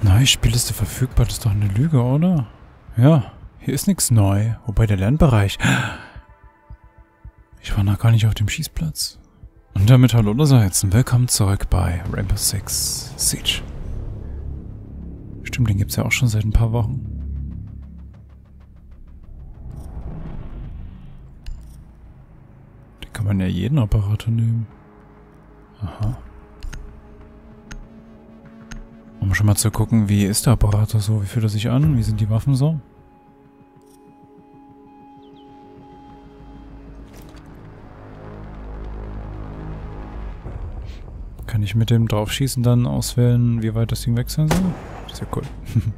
Neue Spielliste verfügbar, das ist doch eine Lüge, oder? Ja, hier ist nichts neu. Wobei der Lernbereich... Ich war noch gar nicht auf dem Schießplatz. Und damit hallo allerseits und willkommen zurück bei Rainbow Six Siege. Stimmt, den gibt's ja auch schon seit ein paar Wochen. Den kann man ja jeden Operator nehmen. Aha. Um schon mal zu gucken, wie ist der Operator so? Wie fühlt er sich an? Wie sind die Waffen so? Kann ich mit dem Draufschießen dann auswählen, wie weit das Ding weg sein soll? Das ist ja cool.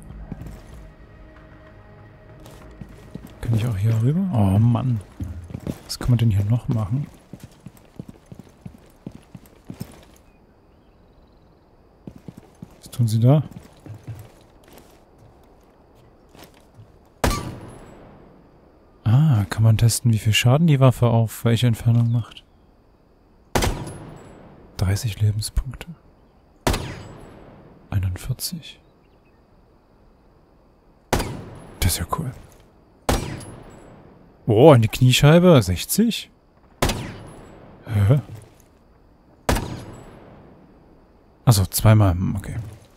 Kann ich auch hier rüber? Oh Mann. Was kann man denn hier noch machen? Was tun sie da? Ah, kann man testen, wie viel Schaden die Waffe auf welche Entfernung macht. 30 Lebenspunkte. 41. Das ist ja cool. Oh, an die Kniescheibe. 60? Hä? Achso, zweimal. Okay.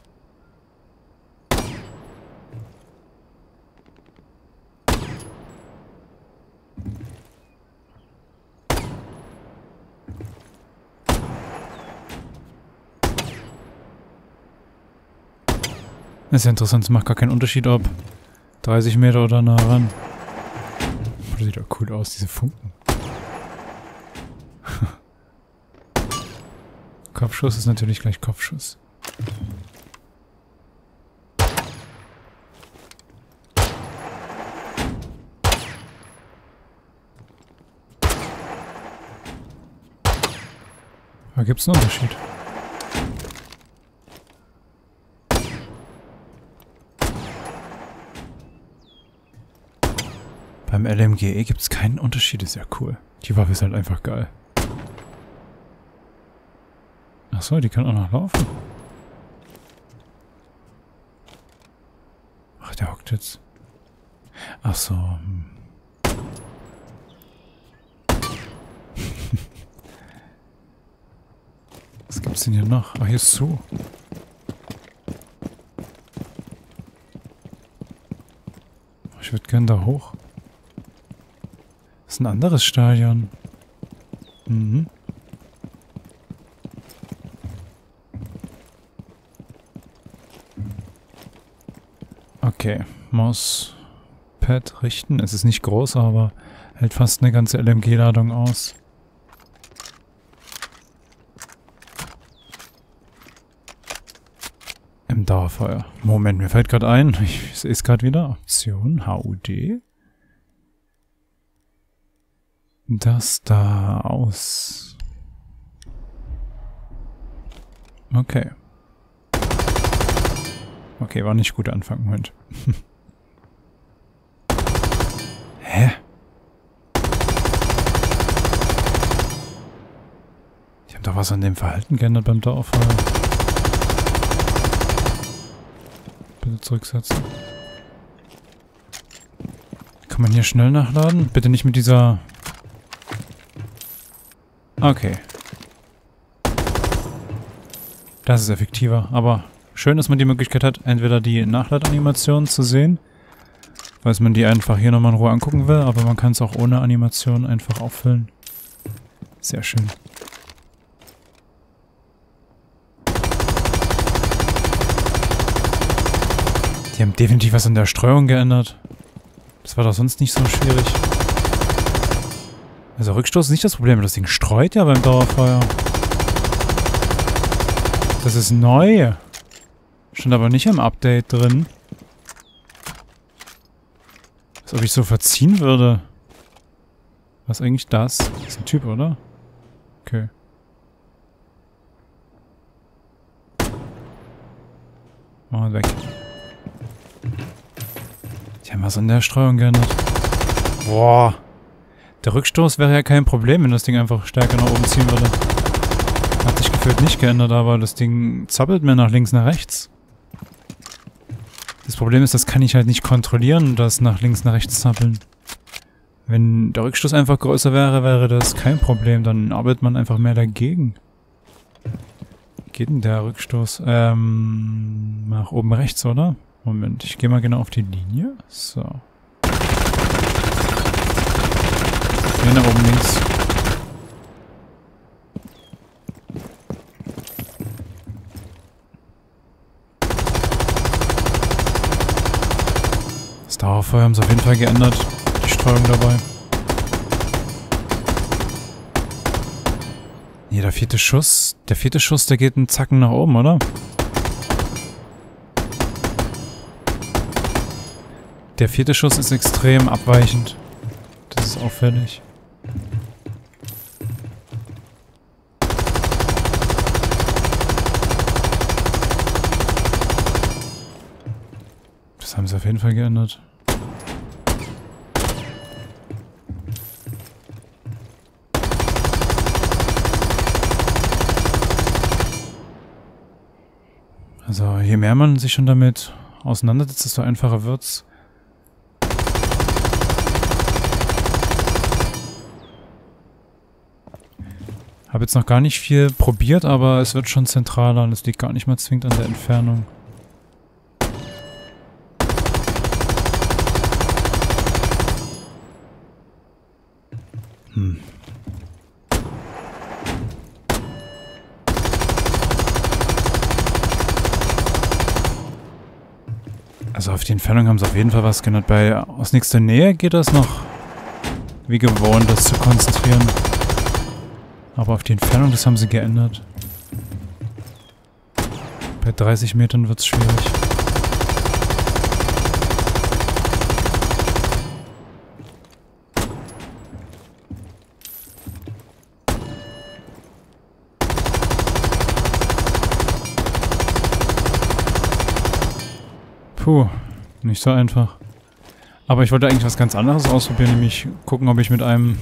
Das ist ja interessant, es macht gar keinen Unterschied, ob 30 Meter oder nah ran. Das sieht doch cool aus, diese Funken. Kopfschuss ist natürlich gleich Kopfschuss. Da gibt es einen Unterschied. Beim LMGE gibt es keinen Unterschied, ist ja cool. Die Waffe ist halt einfach geil. Achso, die kann auch noch laufen. Ach, der hockt jetzt. Achso. Was gibt's denn hier noch? Ach, hier ist zu. Ich würde gern da hoch. Das ist ein anderes Stadion. Mhm. Okay, Mauspad richten. Es ist nicht groß, aber hält fast eine ganze LMG-Ladung aus. Im Dauerfeuer. Moment, mir fällt gerade ein. Ich sehe es gerade wieder. Option HUD. Das da aus. Okay. Okay, war nicht guter Anfang, Moment. Hä? Die haben doch was an dem Verhalten geändert beim Dauerfeuer. Bitte zurücksetzen. Kann man hier schnell nachladen? Bitte nicht mit dieser... Okay. Das ist effektiver, aber schön, dass man die Möglichkeit hat, entweder die Nachladeanimationen zu sehen, falls man die einfach hier nochmal in Ruhe angucken will, aber man kann es auch ohne Animation einfach auffüllen. Sehr schön. Die haben definitiv was an der Streuung geändert. Das war doch sonst nicht so schwierig. Also Rückstoß ist nicht das Problem, das Ding streut ja beim Dauerfeuer. Das ist neu. Stand aber nicht im Update drin. Als ob ich so verziehen würde. Was ist eigentlich das? Das ist ein Typ, oder? Okay. Mal weg. Die haben was an der Streuung geändert. Boah. Der Rückstoß wäre ja kein Problem, wenn das Ding einfach stärker nach oben ziehen würde. Hat sich gefühlt nicht geändert, aber das Ding zappelt mir nach links, nach rechts. Das Problem ist, das kann ich halt nicht kontrollieren, das nach links, nach rechts zappeln. Wenn der Rückstoß einfach größer wäre, wäre das kein Problem. Dann arbeitet man einfach mehr dagegen. Wie geht denn der Rückstoß? Nach oben rechts, oder? Moment, ich gehe mal genau auf die Linie. So. Hier nach oben links. Das Dauerfeuer haben sie auf jeden Fall geändert. Die Streuung dabei. Nee, der vierte Schuss, der geht einen Zacken nach oben, oder? Der vierte Schuss ist extrem abweichend. Das ist auffällig. Das haben sie auf jeden Fall geändert. Also je mehr man sich schon damit auseinandersetzt, desto einfacher wird's. Habe jetzt noch gar nicht viel probiert, aber es wird schon zentraler und es liegt gar nicht mal zwingend an der Entfernung. Also auf die Entfernung haben sie auf jeden Fall was geändert. Aus nächster Nähe geht das noch wie gewohnt, das zu konzentrieren. Aber auf die Entfernung, das haben sie geändert. Bei 30 Metern wird es schwierig. Puh, nicht so einfach. Aber ich wollte eigentlich was ganz anderes ausprobieren, nämlich gucken, ob ich mit einem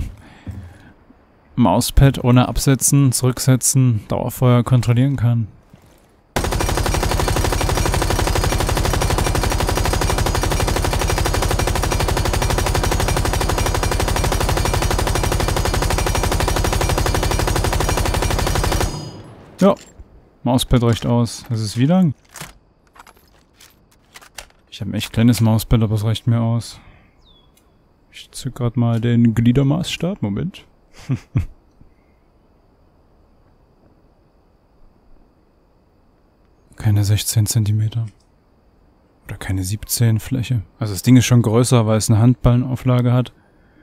Mauspad ohne Absetzen, Zurücksetzen, Dauerfeuer kontrollieren kann. Ja, Mauspad reicht aus. Das ist wie lang? Ich habe ein echt kleines Mauspad, aber es reicht mir aus. Ich zück gerade mal den Gliedermaßstab. Moment. Keine 16 Zentimeter. Oder keine 17 Fläche. Also das Ding ist schon größer, weil es eine Handballenauflage hat.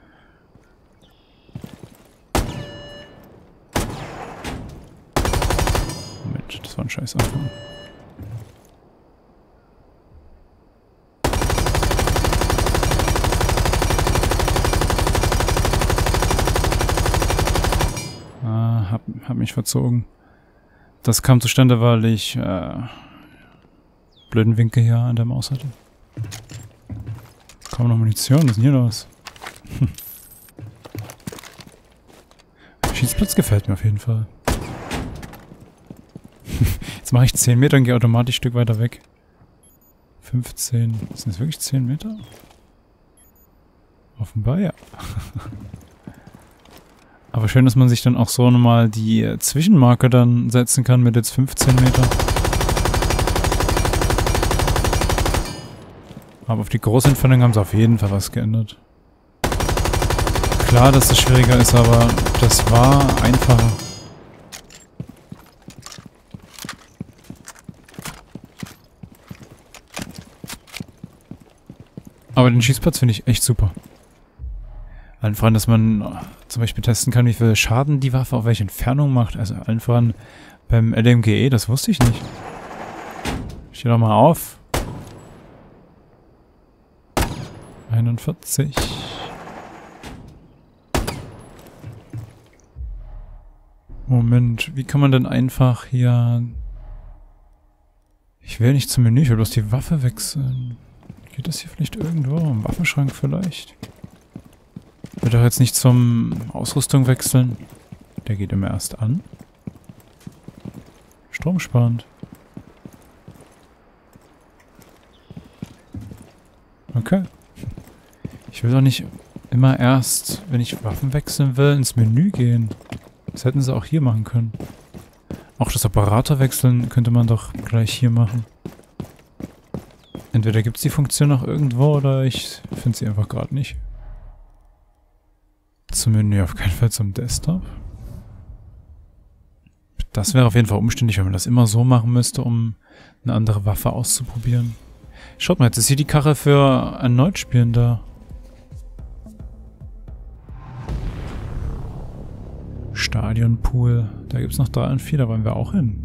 Moment, das war ein scheiß Anfang. Hab mich verzogen. Das kam zustande, weil ich blöden Winkel hier an der Maus hatte. Kaum noch Munition, was ist denn hier los? Der Schießplatz gefällt mir auf jeden Fall. Jetzt mache ich 10 Meter und gehe automatisch ein Stück weiter weg. 15. Sind das wirklich 10 Meter? Offenbar ja. Aber schön, dass man sich dann auch so nochmal die Zwischenmarke dann setzen kann mit jetzt 15 Meter. Aber auf die große Entfernung haben sie auf jeden Fall was geändert. Klar, dass das schwieriger ist, aber das war einfacher. Aber den Schießplatz finde ich echt super. Allen voran, dass man zum Beispiel testen kann, wie viel Schaden die Waffe auf welche Entfernung macht. Also allen voran beim LMGE, das wusste ich nicht. Steh doch mal auf. 41. Moment, wie kann man denn einfach hier... Ich will nicht zum Menü, ich will bloß die Waffe wechseln. Geht das hier vielleicht irgendwo? Im Waffenschrank vielleicht? Ich will doch jetzt nicht zum Ausrüstung wechseln. Der geht immer erst an. Stromsparend. Okay. Ich will doch nicht immer erst, wenn ich Waffen wechseln will, ins Menü gehen. Das hätten sie auch hier machen können. Auch das Operator wechseln könnte man doch gleich hier machen. Entweder gibt es die Funktion noch irgendwo oder ich finde sie einfach gerade nicht. Zum Menü auf keinen Fall zum Desktop. Das wäre auf jeden Fall umständlich, wenn man das immer so machen müsste, um eine andere Waffe auszuprobieren. Schaut mal, jetzt ist hier die Karre für erneut spielen da. Stadionpool. Da gibt es noch 3 und 4, da wollen wir auch hin.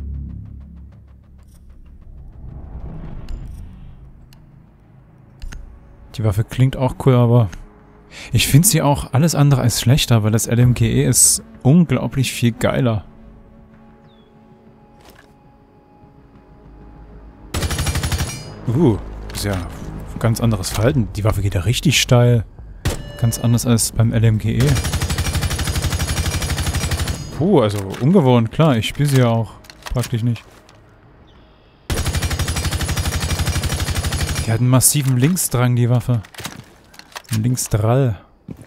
Die Waffe klingt auch cool, aber ich finde sie auch alles andere als schlechter, weil das LMGE ist unglaublich viel geiler. Ist ja ein ganz anderes Verhalten. Die Waffe geht ja richtig steil. Ganz anders als beim LMGE. Also ungewohnt, klar. Ich spiele sie ja auch praktisch nicht. Die hat einen massiven Linksdrang, die Waffe. Ein Linksdrall.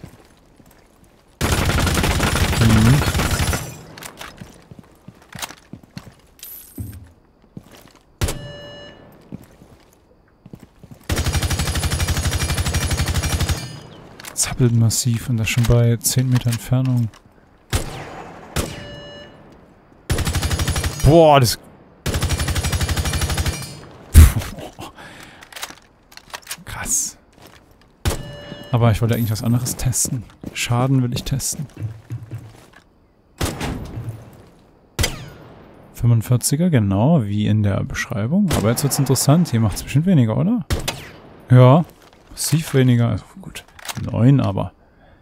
Zappelt massiv und das schon bei 10 Meter Entfernung. Boah, das... Krass. Aber ich wollte eigentlich was anderes testen. Schaden will ich testen. 45er, genau, wie in der Beschreibung. Aber jetzt wird's interessant. Hier macht es bestimmt weniger, oder? Ja, massiv weniger. Also gut, 9, aber...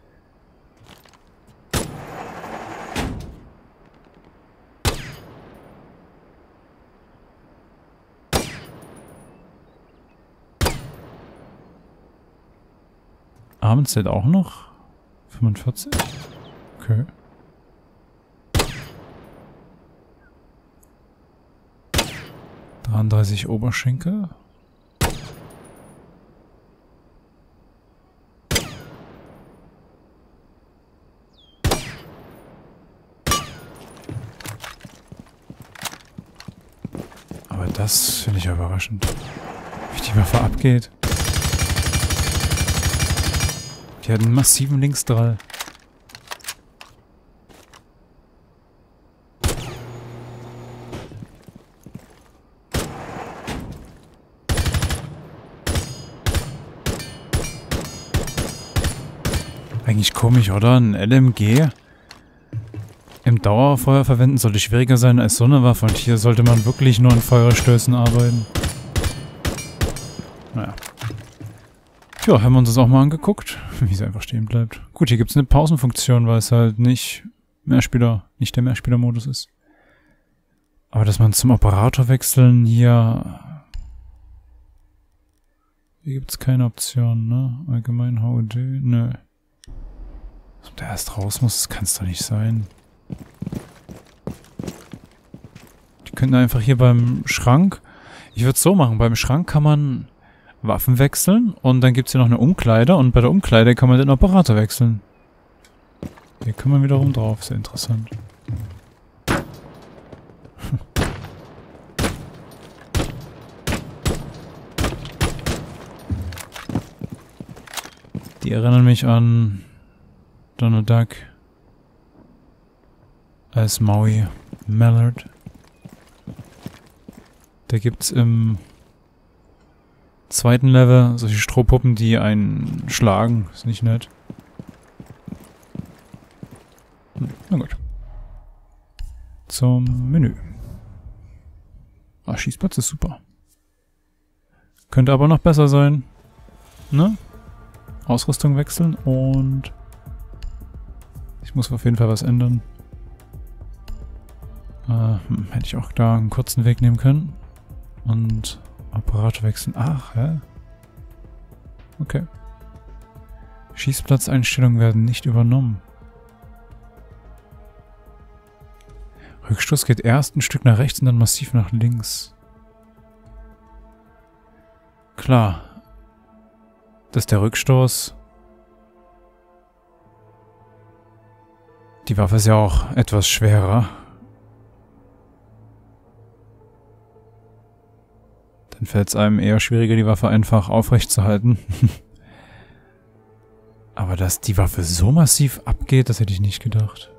Abends zählt auch noch? 45? Okay. ...33 Oberschenkel. Aber das finde ich ja überraschend. Wie die Waffe abgeht. Die hat einen massiven Linksdrall. Eigentlich komisch, oder? Ein LMG im Dauerfeuer verwenden sollte schwieriger sein als so eine Waffe. Und hier sollte man wirklich nur an Feuerstößen arbeiten. Naja. Ja, haben wir uns das auch mal angeguckt, wie sie einfach stehen bleibt. Gut, hier gibt es eine Pausenfunktion, weil es halt nicht der Mehrspieler-Modus ist. Aber dass man zum Operator wechseln hier... Hier gibt es keine Option, ne? Allgemein HUD, nö. Ob der erst raus muss, das kann es doch nicht sein. Die könnten einfach hier beim Schrank... Ich würde es so machen, beim Schrank kann man... Waffen wechseln und dann gibt es hier noch eine Umkleide und bei der Umkleide kann man den Operator wechseln. Hier kann man wiederum drauf, sehr interessant. Die erinnern mich an Donald Duck als Maui Mallard. Da gibt's im zweiten Level solche Strohpuppen, die einen schlagen. Ist nicht nett. Na gut. Zum Menü. Ah, Schießplatz ist super. Könnte aber noch besser sein. Ne? Ausrüstung wechseln und... Ich muss auf jeden Fall was ändern. Hätte ich auch da einen kurzen Weg nehmen können. Und... Apparat wechseln. Ach, hä? Okay. Schießplatzeinstellungen werden nicht übernommen. Rückstoß geht erst ein Stück nach rechts und dann massiv nach links. Klar. dass der Rückstoß... Die Waffe ist ja auch etwas schwerer. Dann fällt es einem eher schwieriger, die Waffe einfach aufrecht zu halten. Aber dass die Waffe so massiv abgeht, das hätte ich nicht gedacht.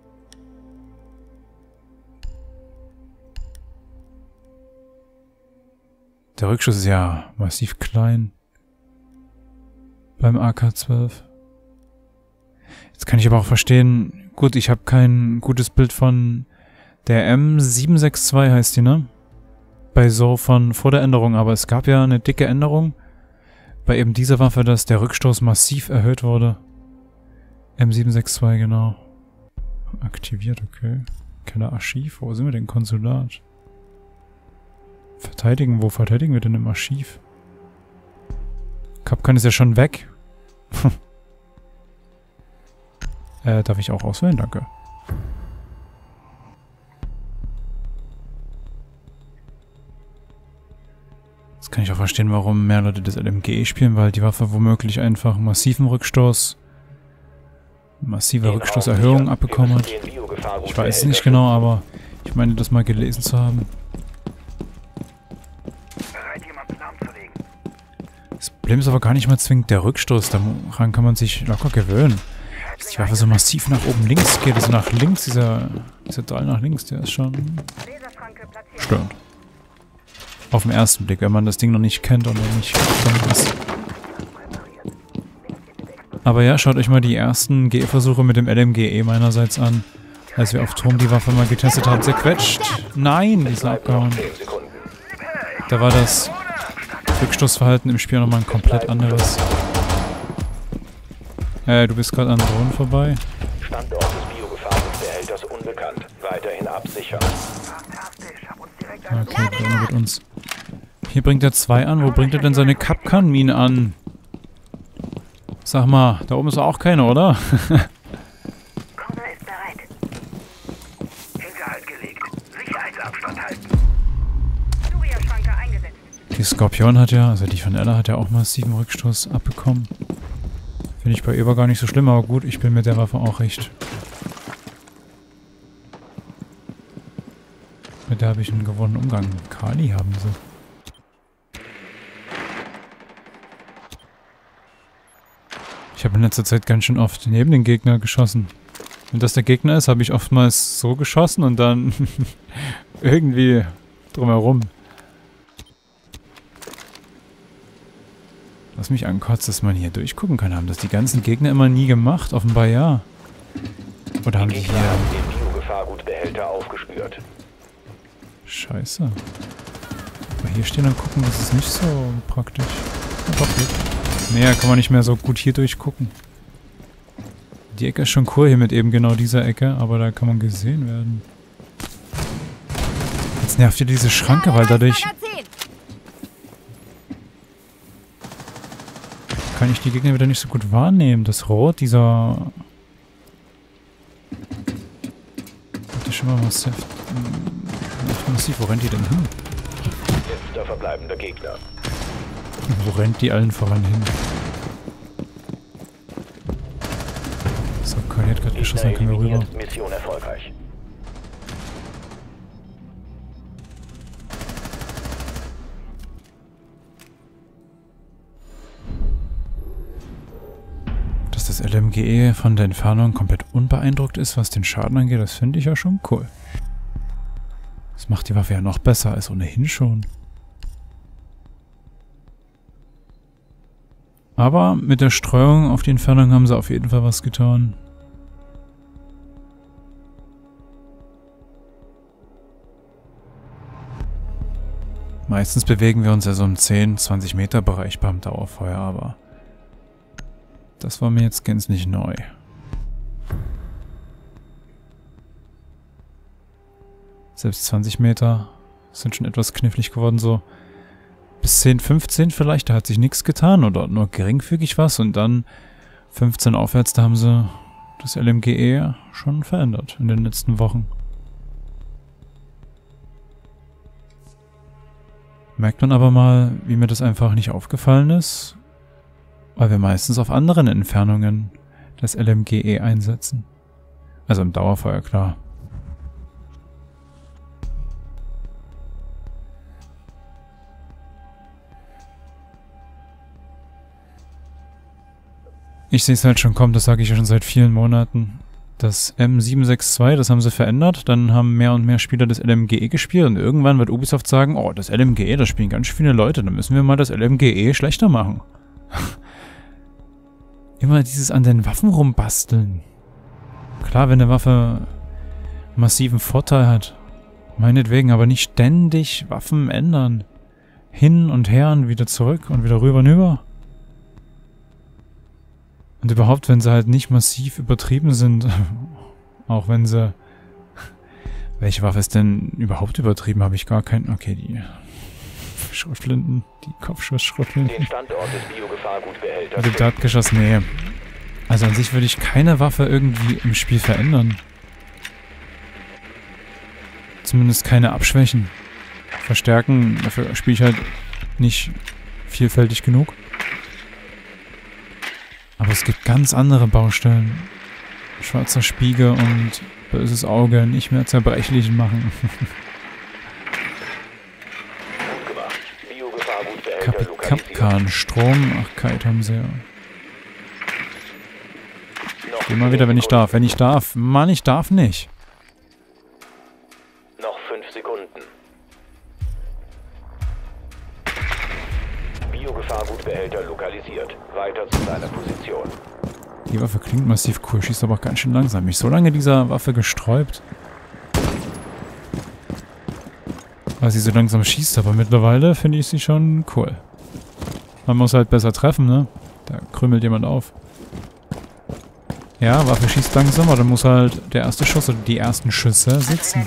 Der Rückschuss ist ja massiv klein. Beim AK-12. Jetzt kann ich aber auch verstehen, gut, ich habe kein gutes Bild von der M762 heißt die, ne? Bei so von vor der Änderung, aber es gab ja eine dicke Änderung bei eben dieser Waffe, dass der Rückstoß massiv erhöht wurde. M762, genau. Aktiviert, okay. Keller Archiv, wo sind wir denn? Konsulat. Verteidigen, wo verteidigen wir denn im Archiv? Kapkan ist ja schon weg. Darf ich auch auswählen? Danke. Jetzt kann ich auch verstehen, warum mehr Leute das LMGE spielen, weil die Waffe womöglich einfach massiver Rückstoßerhöhung abbekommen hat. Ich weiß es nicht genau, aber ich meine, das mal gelesen zu haben. Das Problem ist aber gar nicht mal zwingend der Rückstoß, daran kann man sich locker gewöhnen. Dass die Waffe so massiv nach oben links geht, also nach links, dieser Teil nach links, der ist schon störend. Auf den ersten Blick, wenn man das Ding noch nicht kennt und noch nicht damit ist. Aber ja, schaut euch mal die ersten GE-Versuche mit dem LMGE meinerseits an. Als wir auf Turm die Waffe mal getestet haben, zerquetscht. Nein, die ist abgehauen. Da war das Rückstoßverhalten im Spiel nochmal ein komplett anderes. Du bist gerade an Drohnen vorbei. Standort des Biogefahrensbehälters unbekannt. Weiterhin absichern. Okay, Drohne mit uns. Hier bringt er 2 an. Wo bringt er denn seine Kapkan-Mine an? Sag mal, da oben ist auch keine, oder? Corner ist bereit. Hinterhalt gelegt. Sicherheitsabstand halten. Surya-Schranke eingesetzt. Die Skorpion hat ja, also die von Ella hat ja auch massiven Rückstoß abbekommen. Finde ich bei Eber gar nicht so schlimm, aber gut, ich bin mit der Waffe auch recht. Mit der habe ich einen gewonnenen Umgang. Kali haben sie. Ich habe in letzter Zeit ganz schön oft neben den Gegner geschossen. Wenn das der Gegner ist, habe ich oftmals so geschossen und dann irgendwie drumherum. Was mich ankotzt, dass man hier durchgucken kann. Haben das die ganzen Gegner immer nie gemacht? Offenbar ja. Oder haben die hier... Den Biogefahrgutbehälter aufgespürt. Scheiße. Aber hier stehen und gucken, das ist nicht so praktisch. Ja, doch gut. Naja, kann man nicht mehr so gut hier durchgucken. Die Ecke ist schon cool hier mit eben genau dieser Ecke, aber da kann man gesehen werden. Jetzt nervt hier diese Schranke, weil dadurch... kann ich die Gegner wieder nicht so gut wahrnehmen. Das Rot, dieser... Das ist schon mal massiv. Wo rennt die denn hin? Letzter verbleibender Gegner. Wo rennt die allen voran hin? So, Kali hat gerade geschossen, dann können wir rüber. Mission erfolgreich. Dass das LMGE von der Entfernung komplett unbeeindruckt ist, was den Schaden angeht, das finde ich ja schon cool. Das macht die Waffe ja noch besser als ohnehin schon. Aber mit der Streuung auf die Entfernung haben sie auf jeden Fall was getan. Meistens bewegen wir uns ja so im 10-20 Meter Bereich beim Dauerfeuer, aber das war mir jetzt gänzlich neu. Selbst 20 Meter sind schon etwas knifflig geworden, so bis 10, 15 vielleicht, da hat sich nichts getan oder nur geringfügig was und dann 15 aufwärts, da haben sie das LMGE schon verändert in den letzten Wochen. Merkt man aber mal, wie mir das einfach nicht aufgefallen ist Weil wir meistens auf anderen Entfernungen das LMGE einsetzen. Also im Dauerfeuer, klar. Ich sehe es halt schon kommen, das sage ich ja schon seit vielen Monaten. Das M762, das haben sie verändert. Dann haben mehr und mehr Spieler das LMGE gespielt. Und irgendwann wird Ubisoft sagen, oh, das LMGE, das spielen ganz viele Leute. Dann müssen wir mal das LMGE schlechter machen. Immer dieses an den Waffen rumbasteln. Klar, wenn eine Waffe massiven Vorteil hat. Meinetwegen, aber nicht ständig Waffen ändern. Hin und her und wieder zurück und wieder rüber und über. Und überhaupt, wenn sie halt nicht massiv übertrieben sind, auch wenn sie... Welche Waffe ist denn überhaupt übertrieben? Habe ich gar keinen... Okay, die Schrotflinten, die Kopfschuss-Schrotflinten. Den Standort des Biogefahrgutbehälters. Die Dartgeschoss, nee. Also an sich würde ich keine Waffe irgendwie im Spiel verändern. Zumindest keine abschwächen. Verstärken, dafür spiele ich halt nicht vielfältig genug. Aber es gibt ganz andere Baustellen. Schwarzer Spiegel und böses Auge nicht mehr zerbrechlich machen. Gut gemacht. Biogefahrgutbehälter lokalisiert. Kapkan, Strom, ach Kite haben sie ja. Geh mal wieder, wenn ich darf. Wenn ich darf. Mann, ich darf nicht. Noch 5 Sekunden. Biogefahrgutbehälter lokalisiert. Weiter zu seiner Position. Die Waffe klingt massiv cool, schießt aber auch ganz schön langsam. Mich so lange dieser Waffe gesträubt. Weil sie so langsam schießt, aber mittlerweile finde ich sie schon cool. Man muss halt besser treffen, ne? Da krümelt jemand auf. Ja, Waffe schießt langsam, aber dann muss halt der erste Schuss oder die ersten Schüsse sitzen.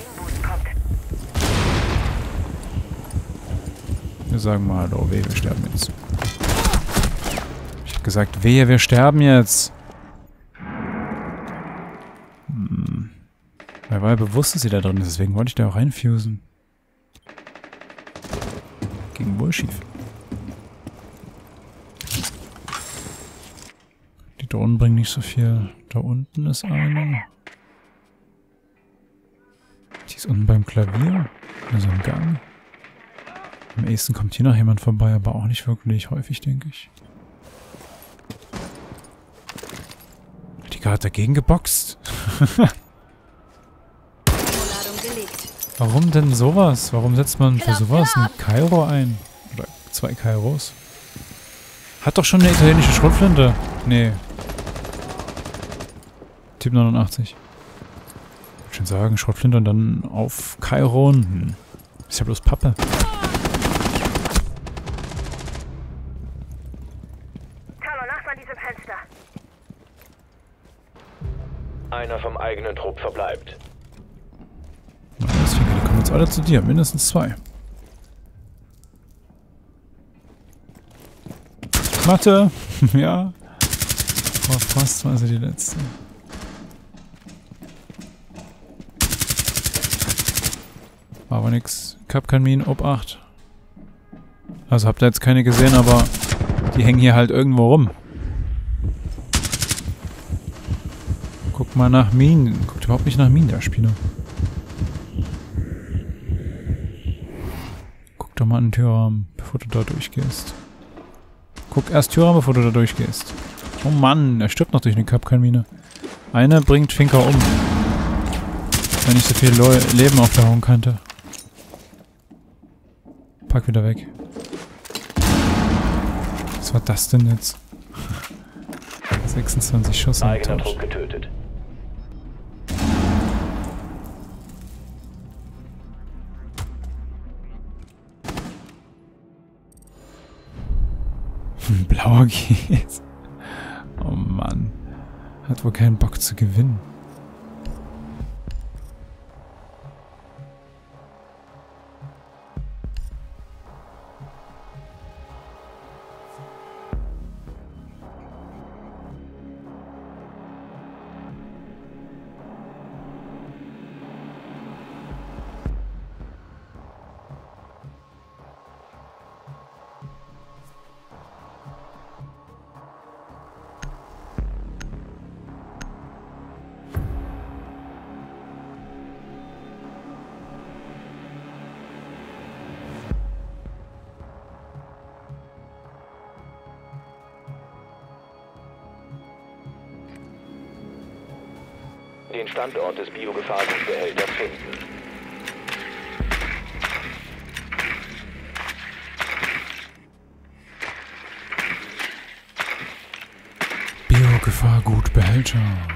Wir sagen mal hallo, wehe, wir sterben jetzt. Ich hab gesagt, wehe, wir sterben jetzt. Mir war ja bewusst, dass sie da drin ist, deswegen wollte ich da auch reinfusen. Gegen Bullschief. Die Drohnen bringen nicht so viel. Da unten ist eine. Die ist unten beim Klavier. Also im Gang. Am ehesten kommt hier noch jemand vorbei, aber auch nicht wirklich häufig, denke ich. Hat die gerade dagegen geboxt? Warum denn sowas? Warum setzt man für sowas ein Kairo ein? Oder 2 Kairos? Hat doch schon eine italienische Schrotflinte. Nee. Typ 89. Ich würde schon sagen, Schrotflinte und dann auf Kairon. Ist ja bloß Pappe. Einer vom eigenen Trupp verbleibt. Deswegen, die kommen jetzt alle zu dir. Mindestens 2. Mathe! Ja. Oh, fast war sie die letzte. War aber nix. Kapkan Minen, ob 8. Also habt ihr jetzt keine gesehen, aber die hängen hier halt irgendwo rum. Guck mal nach Minen. Guckt überhaupt nicht nach Minen, der Spieler. Guck doch mal an den Türrahmen, bevor du da durchgehst. Guck erst Türrahmen, bevor du da durchgehst. Oh Mann, er stirbt noch durch eine Kapkan-Mine. Eine bringt Finker um. Wenn ich so viel Leben auf der Hornkante. Pack wieder weg. Was war das denn jetzt? 26 Schuss am Eigener Tausch. Trupp getötet. Blauer geht. Oh Mann. Hat wohl keinen Bock zu gewinnen. Den Standort des Biogefahrgutbehälters finden. Biogefahrgutbehälter.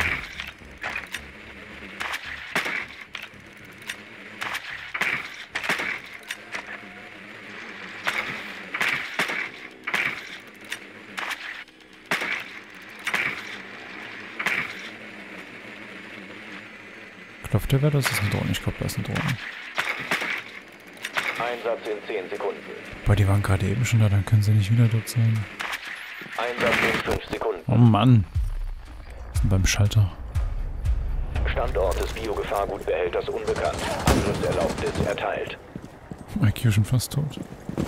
Klopft der wer? Das ist eine Drohne. Ich glaube, das ist eine Drohne. Einsatz in 10 Sekunden. Boah, die waren gerade eben schon da, dann können sie nicht wieder dort sein. Einsatz in 5 Sekunden. Oh Mann. Sind beim Schalter. Standort des Biogefahrgutbehälters unbekannt. Angriffserlaubnis erteilt. IQ schon fast tot.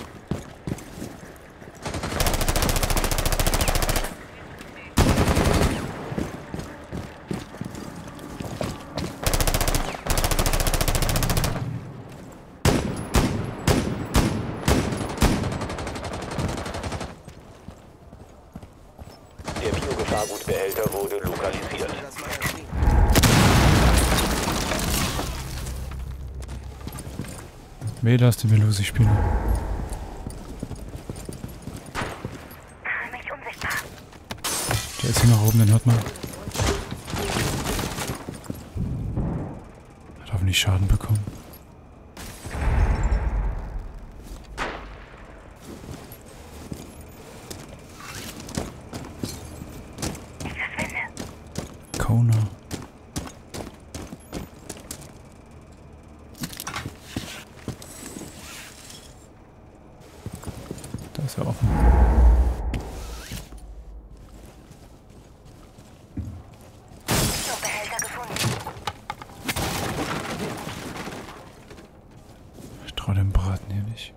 Der Biogefahrgutbehälter wurde lokalisiert. Weder ist die Melusi-Spieler. Mache mich unsichtbar. Der ist hier nach oben, den hört man. Hat hoffentlich Schaden bekommen. Ich verschwinde. Kona. Da ist er offen. Biobehälter gefunden. Ich trau dem Braten hier nicht.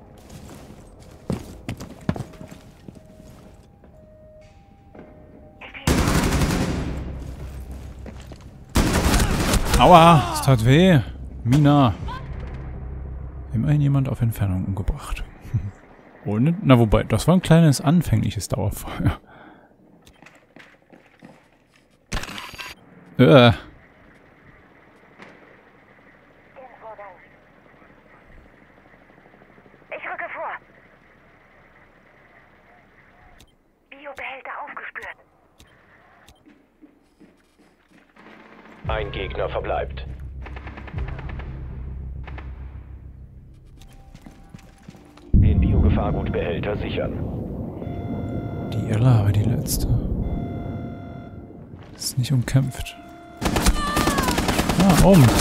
Aua, es tat weh. Mina. Immerhin jemand auf Entfernung umgebracht. Ohne, na wobei, das war ein kleines anfängliches Dauerfeuer. Ich rücke vor. Biobehälter aufgespürt. Ein Gegner verbleibt. Den Biogefahrgutbehälter sichern. Die Ella war die letzte. Ist nicht umkämpft. Ah, oben.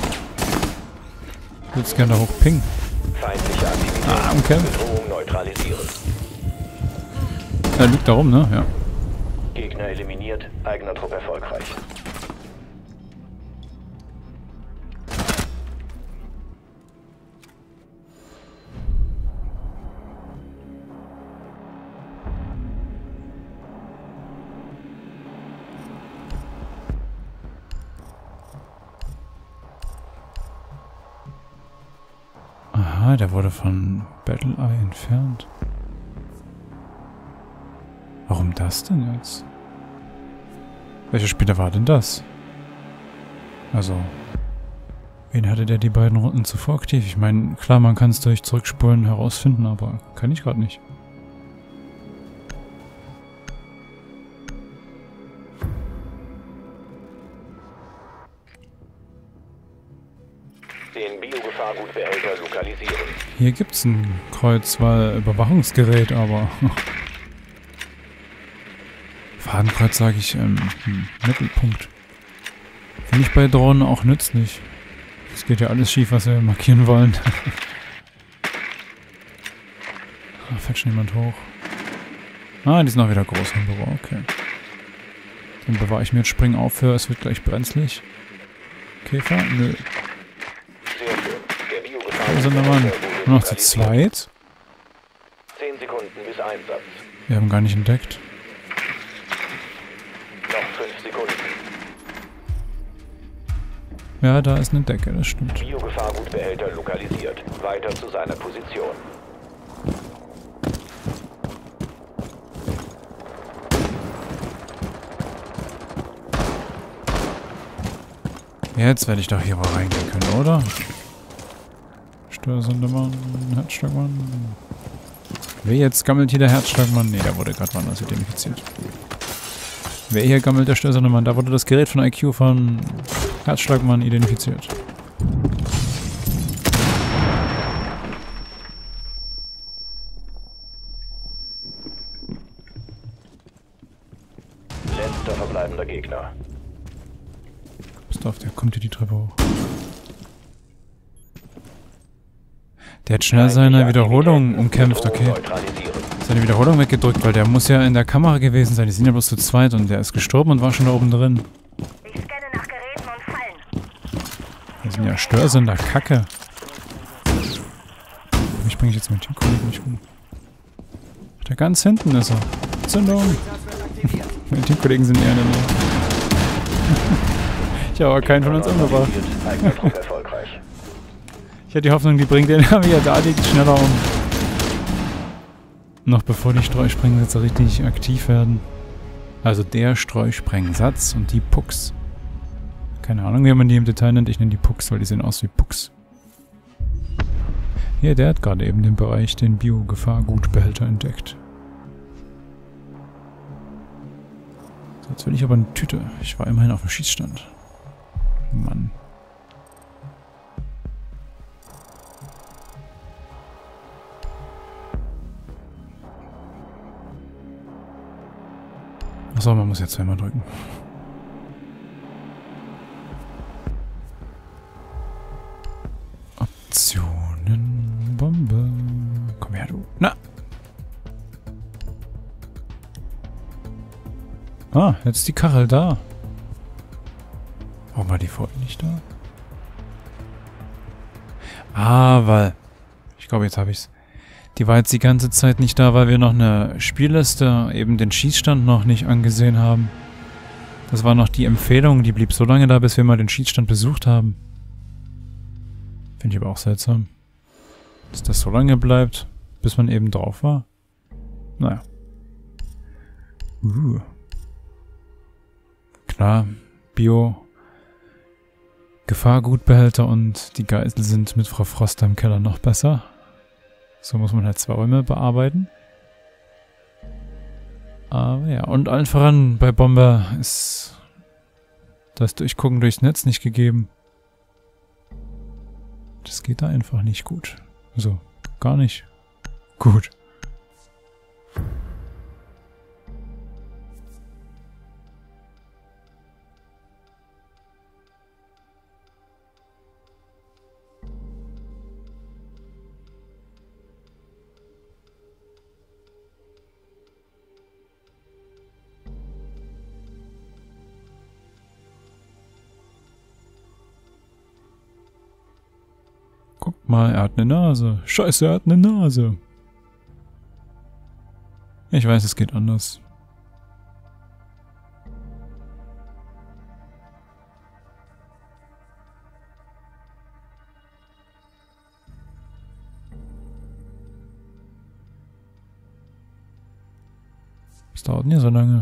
Ich würde es gerne da hoch pingen. Feindliche Aktivität. Umkämpft. Bedrohung neutralisieren. Er liegt da rum, ne? Ja. Gegner eliminiert. Eigener Trupp erfolgreich. Aha, der wurde von Battle Eye entfernt. Warum das denn jetzt? Welcher Spieler war denn das? Also, wen hatte der die beiden Runden zuvor aktiv? Ich meine, klar, man kann es durch Zurückspulen herausfinden, aber kann ich gerade nicht. Den Biogefahrgutbehälter lokalisieren. Hier gibt's ein Kreuzwahl-Überwachungsgerät, aber... Fadenkreuz sage ich Mittelpunkt. Finde ich bei Drohnen auch nützlich. Es geht ja alles schief, was wir markieren wollen. Fällt schon jemand hoch. Ah, die sind auch wieder groß im Büro, okay. Dann bewahre ich mir jetzt Springen auf für, es wird gleich brenzlig. Käfer? Nö. Sehr schön. Der Wo sind wir Mann? Nur noch zu zweit? 10 Sekunden bis Einsatz. Wir haben gar nicht entdeckt. Noch 5 Sekunden. Ja, da ist eine Decke, das stimmt. Biogefahrgutbehälter lokalisiert. Weiter zu seiner Position. Jetzt werde ich doch hier mal reingehen können, oder? Steuersondermann, Herzschlagmann. Wer jetzt gammelt hier der Herzschlagmann? Ne, der wurde gerade woanders identifiziert. Wer hier gammelt der Steuersondermann? Da wurde das Gerät von IQ von Herzschlagmann identifiziert. Letzter verbleibender Gegner. Passt auf, der kommt hier die Treppe hoch. Der hat schnell seine Wiederholung umkämpft, okay. Seine Wiederholung weggedrückt, weil der muss ja in der Kamera gewesen sein. Die sind ja bloß zu zweit und der ist gestorben und war schon da oben drin. Ich scanne nach Geräten und Fallen. Das sind ja Störsender, Kacke. Wie bringe ich jetzt meinen Teamkollegen nicht um? Da ganz hinten ist er. Zündung! Meine Teamkollegen sind eher in der Nähe. Ich habe aber keinen von uns umgebracht. Ich hatte die Hoffnung, die bringt den, wie er da liegt, schneller um. Noch bevor die Streusprengsätze richtig aktiv werden. Also der Streusprengsatz und die Pucks. Keine Ahnung, wie man die im Detail nennt. Ich nenne die Pucks, weil die sehen aus wie Pucks. Hier, der hat gerade eben den Bereich, den Bio-Gefahrgutbehälter entdeckt. So, jetzt will ich aber eine Tüte. Ich war immerhin auf dem Schießstand. Mann. Achso, man muss jetzt zweimal drücken. Optionen, Bombe. Komm her, du. Na! Ah, jetzt ist die Kachel da. Warum war die vorher nicht da? Ah, weil... Ich glaube, jetzt habe ich's. Die war jetzt die ganze Zeit nicht da, weil wir noch eine Spielliste, eben den Schießstand noch nicht angesehen haben. Das war noch die Empfehlung, die blieb so lange da, bis wir mal den Schießstand besucht haben. Finde ich aber auch seltsam. Dass das so lange bleibt, bis man eben drauf war. Naja. Klar, Bio, Gefahrgutbehälter und die Geisel sind mit Frau Froster im Keller noch besser. So muss man halt 2 Räume bearbeiten. Aber ja, und allen voran bei Bomber ist das Durchgucken durchs Netz nicht gegeben. Das geht da einfach nicht gut. So, gar nicht gut. Guck mal, er hat eine Nase. Scheiße, er hat eine Nase. Ich weiß, es geht anders. Es dauert nie so lange.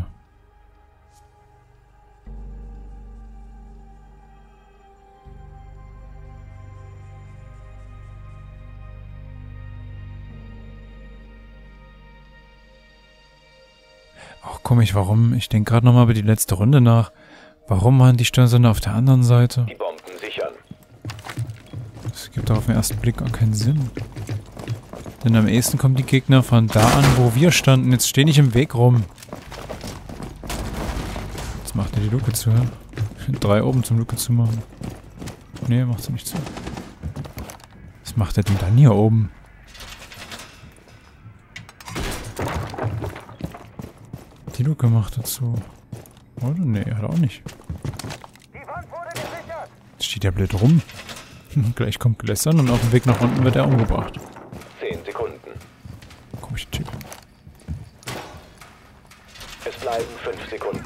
Ach, komisch, warum? Ich denke gerade nochmal über die letzte Runde nach. Warum waren die Störsender auf der anderen Seite? Die Bomben sichern. Das gibt doch auf den ersten Blick gar keinen Sinn. Denn am ehesten kommen die Gegner von da an, wo wir standen. Jetzt steh nicht im Weg rum. Jetzt macht er die Luke zu, ja? 3 oben zum Luke zu machen. Nee, macht sie nicht zu. Was macht er denn dann hier oben? Die Luke macht dazu. Oder? Nee, hat er auch nicht. Jetzt steht der blöd rum. Gleich kommt Glässern und auf dem Weg nach unten wird er umgebracht. 10 Sekunden. Komischer Typ. Es bleiben 5 Sekunden.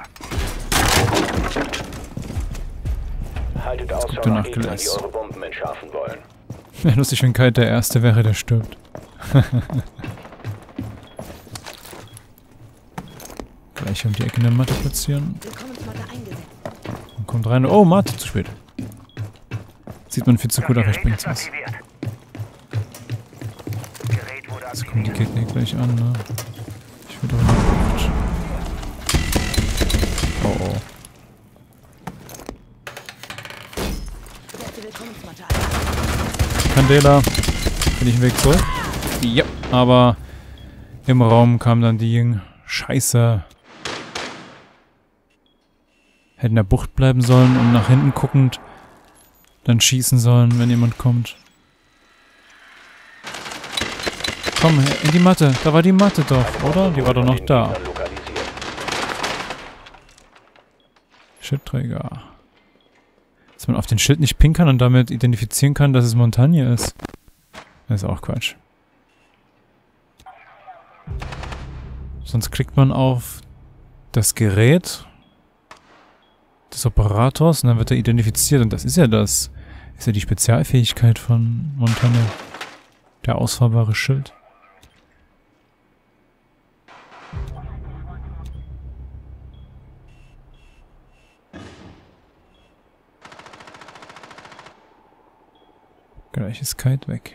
Haltet Ausschau nach Gegnern, die eure Bomben entschärfen wollen. Wäre lustig, wenn Kite der Erste wäre, der stirbt. Gleich um die Ecke eine Matte platzieren. Dann kommt rein. Oh, Matte, zu spät. Sieht man viel zu gut, aber ich bring's was. Gerät wurde Jetzt kommen die Gegner gleich an, ne? Ich will doch nicht. Oh oh. Candela. Bin ich im Weg zurück? Ja, aber im Raum kam dann die Jing. Scheiße. Hätten in der Bucht bleiben sollen und nach hinten guckend dann schießen sollen, wenn jemand kommt. Komm, in die Matte. Da war die Matte doch, oder? Die war doch noch da. Schildträger. Dass man auf den Schild nicht pingen kann und damit identifizieren kann, dass es Montagne ist. Das ist auch Quatsch. Sonst klickt man auf das Gerät des Operators und dann wird er identifiziert. Und das ist ja das. Ist ja die Spezialfähigkeit von Montagne. Der ausfahrbare Schild. Gleich ist Kite weg.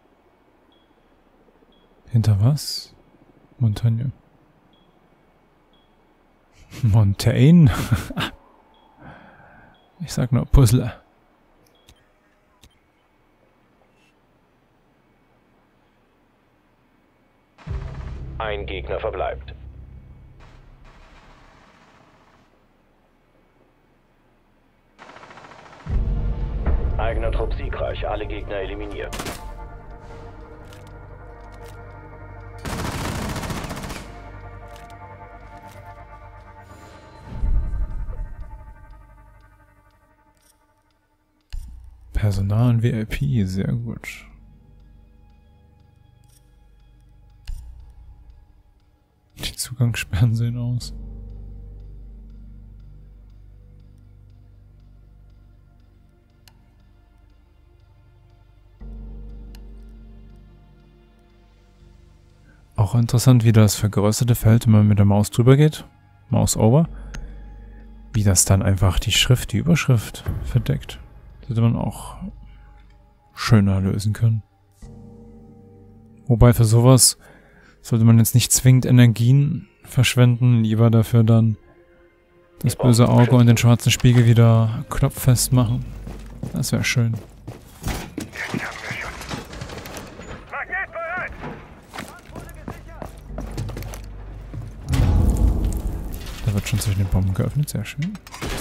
Hinter was? Montagne. Montaigne? Ich sag nur Puzzle. Ein Gegner verbleibt. Eigener Trupp siegreich, alle Gegner eliminiert. Personal und VIP, sehr gut. Die Zugangssperren sehen aus. Auch interessant, wie das vergrößerte Feld, wenn man mit der Maus drüber geht, Maus over, wie das dann einfach die Schrift, die Überschrift verdeckt. Das hätte man auch schöner lösen können. Wobei für sowas sollte man jetzt nicht zwingend Energien verschwenden, lieber dafür dann das böse Auge und den schwarzen Spiegel wieder knopffest machen. Das wäre schön. Da wird schon zwischen den Bomben geöffnet, sehr schön.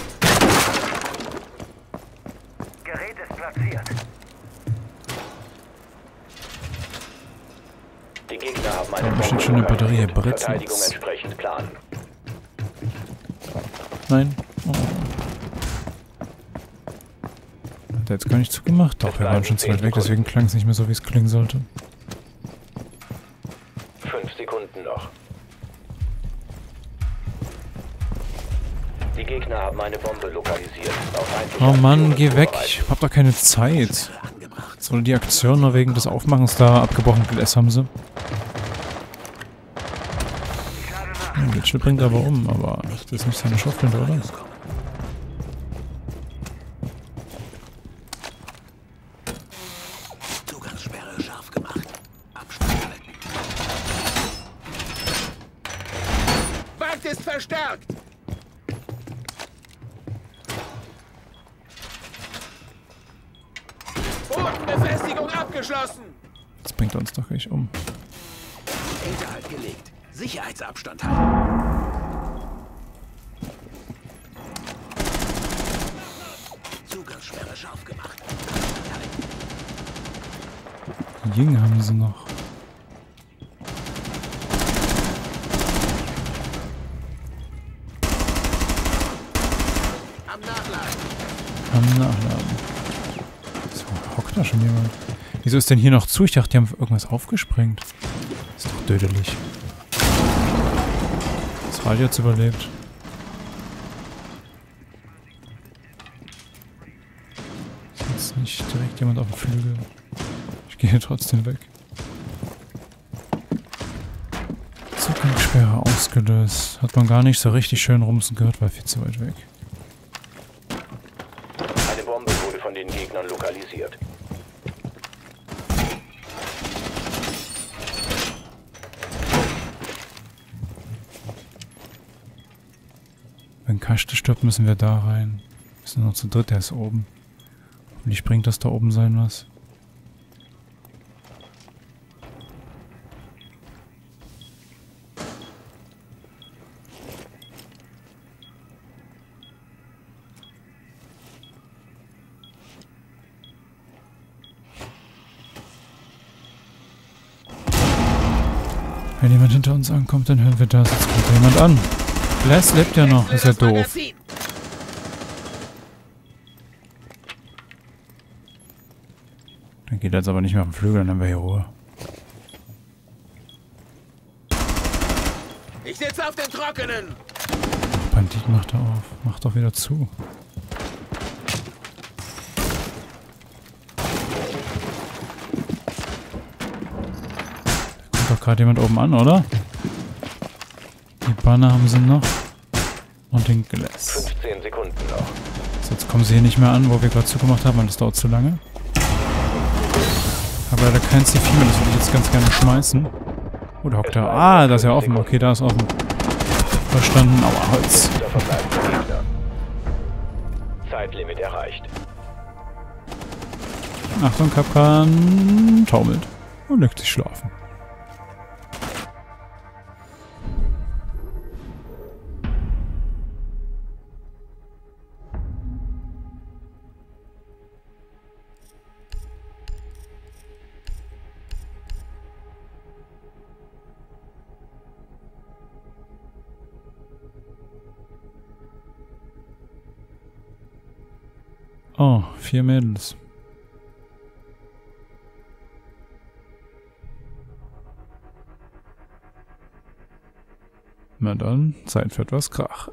Gerät ist platziert. Die Gegner haben eine Da steht schon eine Batterie, Brett. Verteidigung entsprechend planen. Nein. Oh. Hat er jetzt gar nicht zugemacht? Doch, wir waren schon zu weit weg, deswegen klang es nicht mehr so, wie es klingen sollte. 5 Sekunden noch. Die Gegner haben eine Bombe lokalisiert. Oh Mann, geh weg. Ich hab doch keine Zeit. Soll die Aktion nur wegen des Aufmachens da abgebrochen? Das haben sie. Ja, Glitchel bringt aber um, aber das ist nicht seine Schrotflinte, oder? Zugangssperre scharf gemacht. Abstand halten. Wagt ist verstärkt! Bodenbefestigung abgeschlossen! Das bringt uns doch gleich um. Hinterhalt gelegt. Sicherheitsabstand halten. Zugangssperre scharf gemacht. Jing haben sie noch. Am Nachladen. Am Nachladen. So, hockt da schon jemand. Wieso ist denn hier noch zu? Ich dachte, die haben irgendwas aufgesprengt. Ist doch dödelig. Das Radio hat's überlebt. Ist jetzt nicht direkt jemand auf dem Flügel. Ich gehe trotzdem weg. Zugangssperre ausgelöst. Hat man gar nicht so richtig schön rumsen gehört, war viel zu weit weg. Eine Bombe wurde von den Gegnern lokalisiert. wenn Kaste stirbt, müssen wir da rein. Wir sind noch zu dritt, der ist oben. Hoffentlich bringt das da oben sein was. Wenn jemand hinter uns ankommt, dann hören wir das. Jetzt kommt jemand an. Bless lebt ja noch, ist ja doof. Dann geht er jetzt aber nicht mehr auf den Flügel, dann haben wir hier Ruhe. Ich sitze auf dem Trockenen. Bandit macht er auf. Macht doch wieder zu. Da kommt doch gerade jemand oben an, oder? Die Banner haben sie noch. Und den Glass. 15 Sekunden noch. So, jetzt kommen sie hier nicht mehr an, wo wir gerade zugemacht haben, weil das dauert zu lange. Aber leider kein C4 mehr, das würde ich jetzt ganz gerne schmeißen. Oh, da hockt er. Ah, da ist ja offen. Okay, da ist offen. Verstanden. Aua, Holz. Zeitlimit erreicht. Achtung, Kapkan taumelt und legt sich schlafen. Oh, 4 Mädels. Na dann, Zeit für etwas Krach.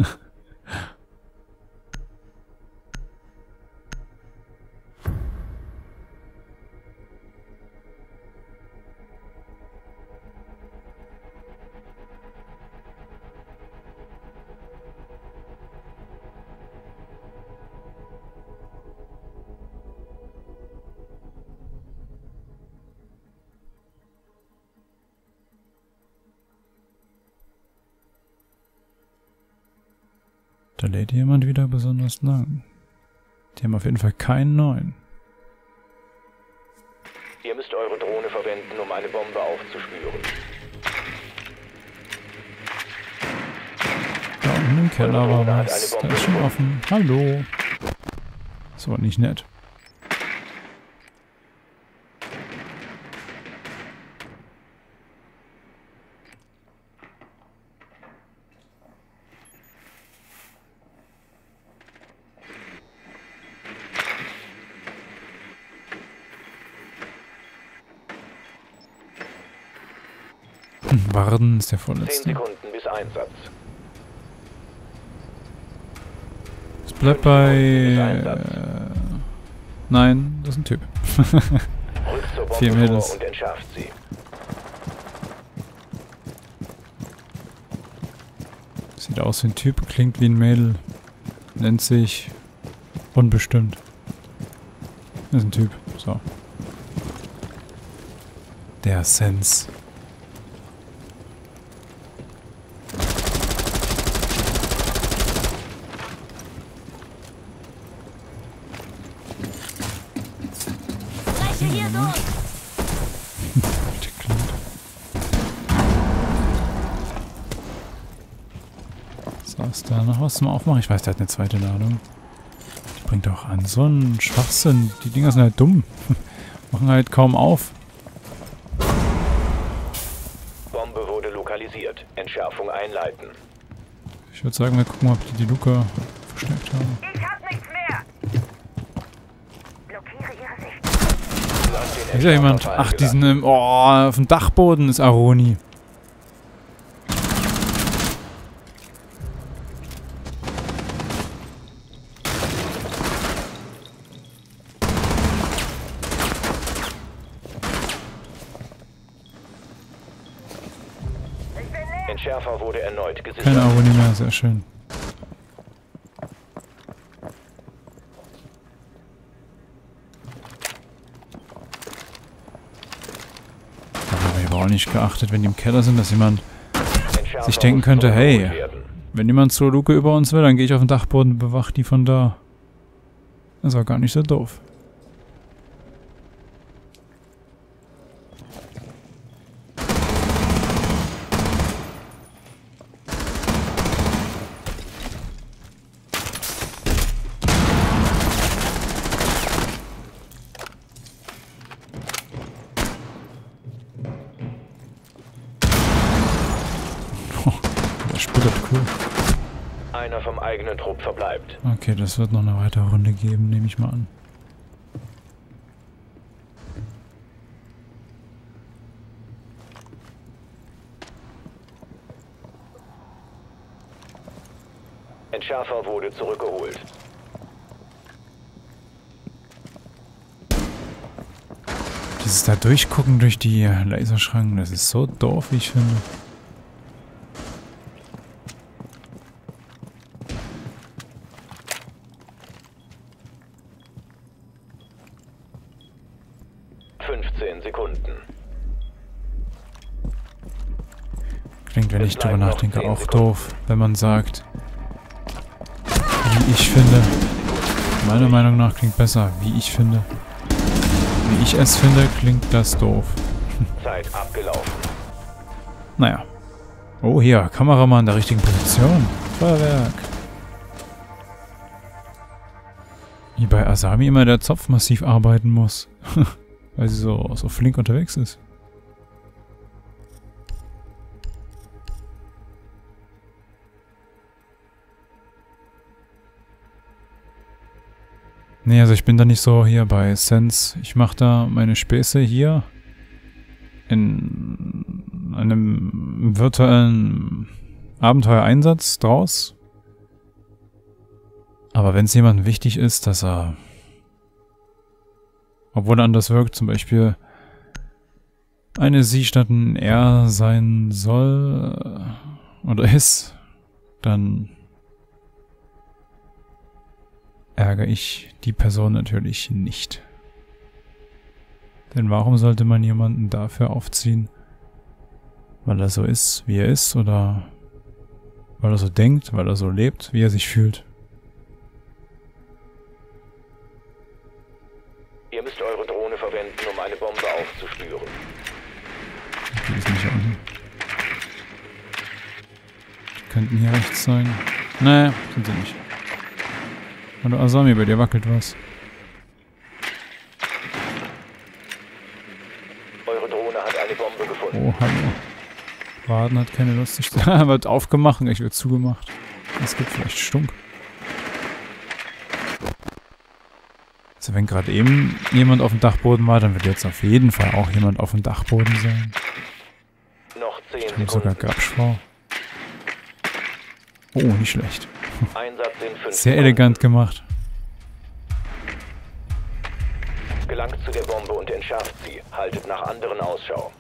Da lädt jemand wieder besonders lang. Die haben auf jeden Fall keinen neuen. Ihr müsst eure Drohne verwenden, um eine Bombe aufzuspüren. Da unten im Keller war was. Da ist schon offen. Hallo. Das war nicht nett. Warden ist der 10 vorletzte. Sekunden bis Einsatz. Es bleibt bei... nein, das ist ein Typ. Rückt zur 4 Bombe Mädels. vor und entschärft sie. Sieht aus wie ein Typ, klingt wie ein Mädel. Nennt sich... unbestimmt. Das ist ein Typ. So. Der Sense. Hier durch! So, ist da noch was zum Aufmachen? Ich weiß, der hat eine zweite Ladung. Die bringt auch an. So ein Schwachsinn. Die Dinger sind halt dumm. Machen halt kaum auf. Bombe wurde lokalisiert. Entschärfung einleiten. Ich würde sagen, wir gucken mal, ob die Luca verstärkt haben. Ich hab nichts mehr! Blockiere ihre Sicht. Da ist ja jemand. Ach, diesen im... Oh, auf dem Dachboden ist Aroni. Entschärfer wurde erneut gesichert. Keine Aroni mehr, sehr schön. Da habe ich aber auch nicht geachtet, wenn die im Keller sind, dass jemand sich denken könnte, hey, Wenn jemand zur Luke über uns will, dann gehe ich auf den Dachboden und bewache die von da. Das war gar nicht so doof. Der splittert cool. Einer vom eigenen Trupp verbleibt. Okay, das wird noch eine weitere Runde geben, nehme ich mal an. Entschärfer wurde zurückgeholt. Dieses da durchgucken durch die Laserschranken, das ist so doof, wie ich finde. Sekunden. Klingt, wenn ich drüber nachdenke, auch doof, wenn man sagt, wie ich finde. Meiner Meinung nach klingt besser, wie ich finde. Wie ich es finde, klingt das doof. Zeit abgelaufen. Naja. Oh, hier, Kameramann der richtigen Position. Feuerwerk. Wie bei Asami immer der Zopf massiv arbeiten muss. Weil sie so flink unterwegs ist. Nee, also ich bin da nicht so hier bei Sense. Ich mache da meine Späße hier in einem virtuellen Abenteuereinsatz draus. Aber wenn es jemandem wichtig ist, dass er, obwohl er anders wirkt, zum Beispiel eine Sie statt ein Er sein soll oder ist, dann ärgere ich die Person natürlich nicht. Denn warum sollte man jemanden dafür aufziehen, weil er so ist, wie er ist, oder weil er so denkt, weil er so lebt, wie er sich fühlt? Ihr müsst eure Drohne verwenden, um eine Bombe aufzuspüren. Die ist nicht unten. Die könnten hier rechts sein. Nee, sind sie nicht. Hallo Asami, bei dir wackelt was. Eure Drohne hat eine Bombe gefunden. Oh, hallo. Waden hat keine Lust. Wird aufgemacht, gleich wird zugemacht. Es gibt vielleicht Stunk. Also wenn gerade eben jemand auf dem Dachboden war, dann wird jetzt auf jeden Fall auch jemand auf dem Dachboden sein. Noch 10 Ich habe Sekunden. sogar Grabsch vor. Oh, nicht schlecht. Einsatz in 5 Sehr elegant gemacht. Gelangt zu der Bombe und entschärft sie. Haltet nach anderen Ausschau.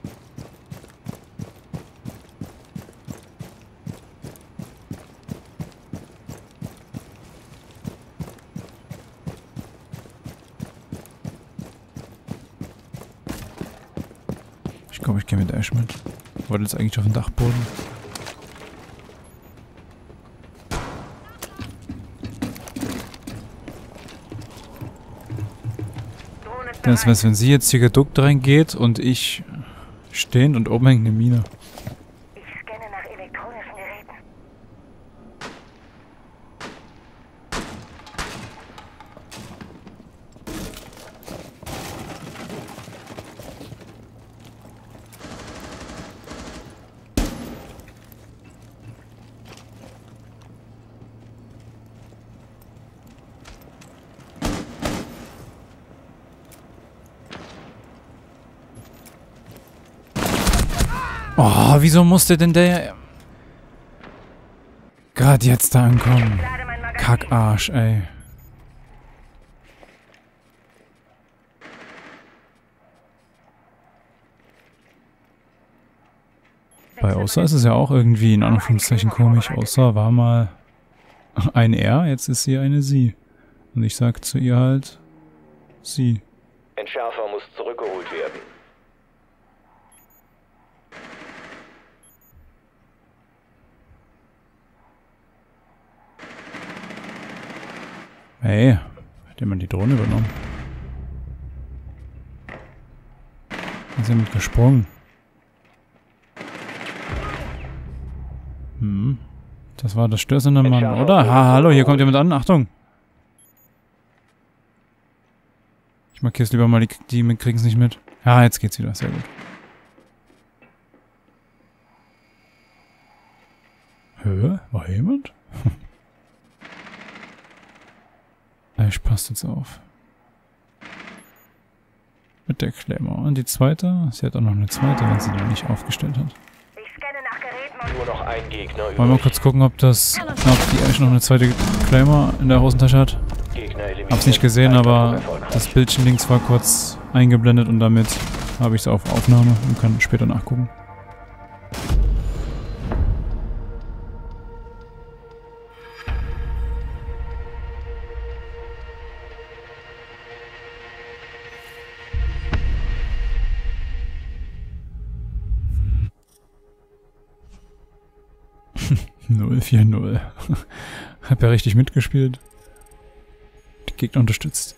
Ich glaube, ich gehe mit Ash mit. Wollte jetzt eigentlich auf den Dachboden. Das heißt, wenn sie jetzt hier geduckt reingeht und ich stehend und oben hängt eine Mine. Ich scanne nach elektronischen Geräten. Oh, wieso musste denn der gerade jetzt da ankommen? Lade mein Magazin. Kackarsch, ey. Bei Osa ist es ja auch irgendwie in Anführungszeichen komisch. Osa war mal ein Er, jetzt ist sie eine Sie. Und ich sag zu ihr halt Sie. Entschärfer muss zurückgeholt werden. Hey, hat jemand die Drohne übernommen? Ist jemand gesprungen? Das war das störsende Mann, oder? Hallo, hier kommt jemand an. Achtung! Ich markiere es lieber mal, die kriegen es nicht mit. Ja, jetzt geht's wieder. Sehr gut. Hä? War hier jemand? Ich passe jetzt auf. Mit der Claymore. Und die zweite? Sie hat auch noch eine zweite, wenn sie die nicht aufgestellt hat. Ich scanne nach Geräten und... Nur noch ein Gegner Wollen wir mal übrig. kurz gucken, ob die eigentlich noch eine zweite Claymore in der Hosentasche hat? Gegner eliminiert. Hab's nicht gesehen, Ein Versuch aber erfolgreich. das Bildchen links war kurz eingeblendet und damit habe ich es auf Aufnahme und kann später nachgucken. Null 4-0. Hab ja richtig mitgespielt. Die Gegner unterstützt.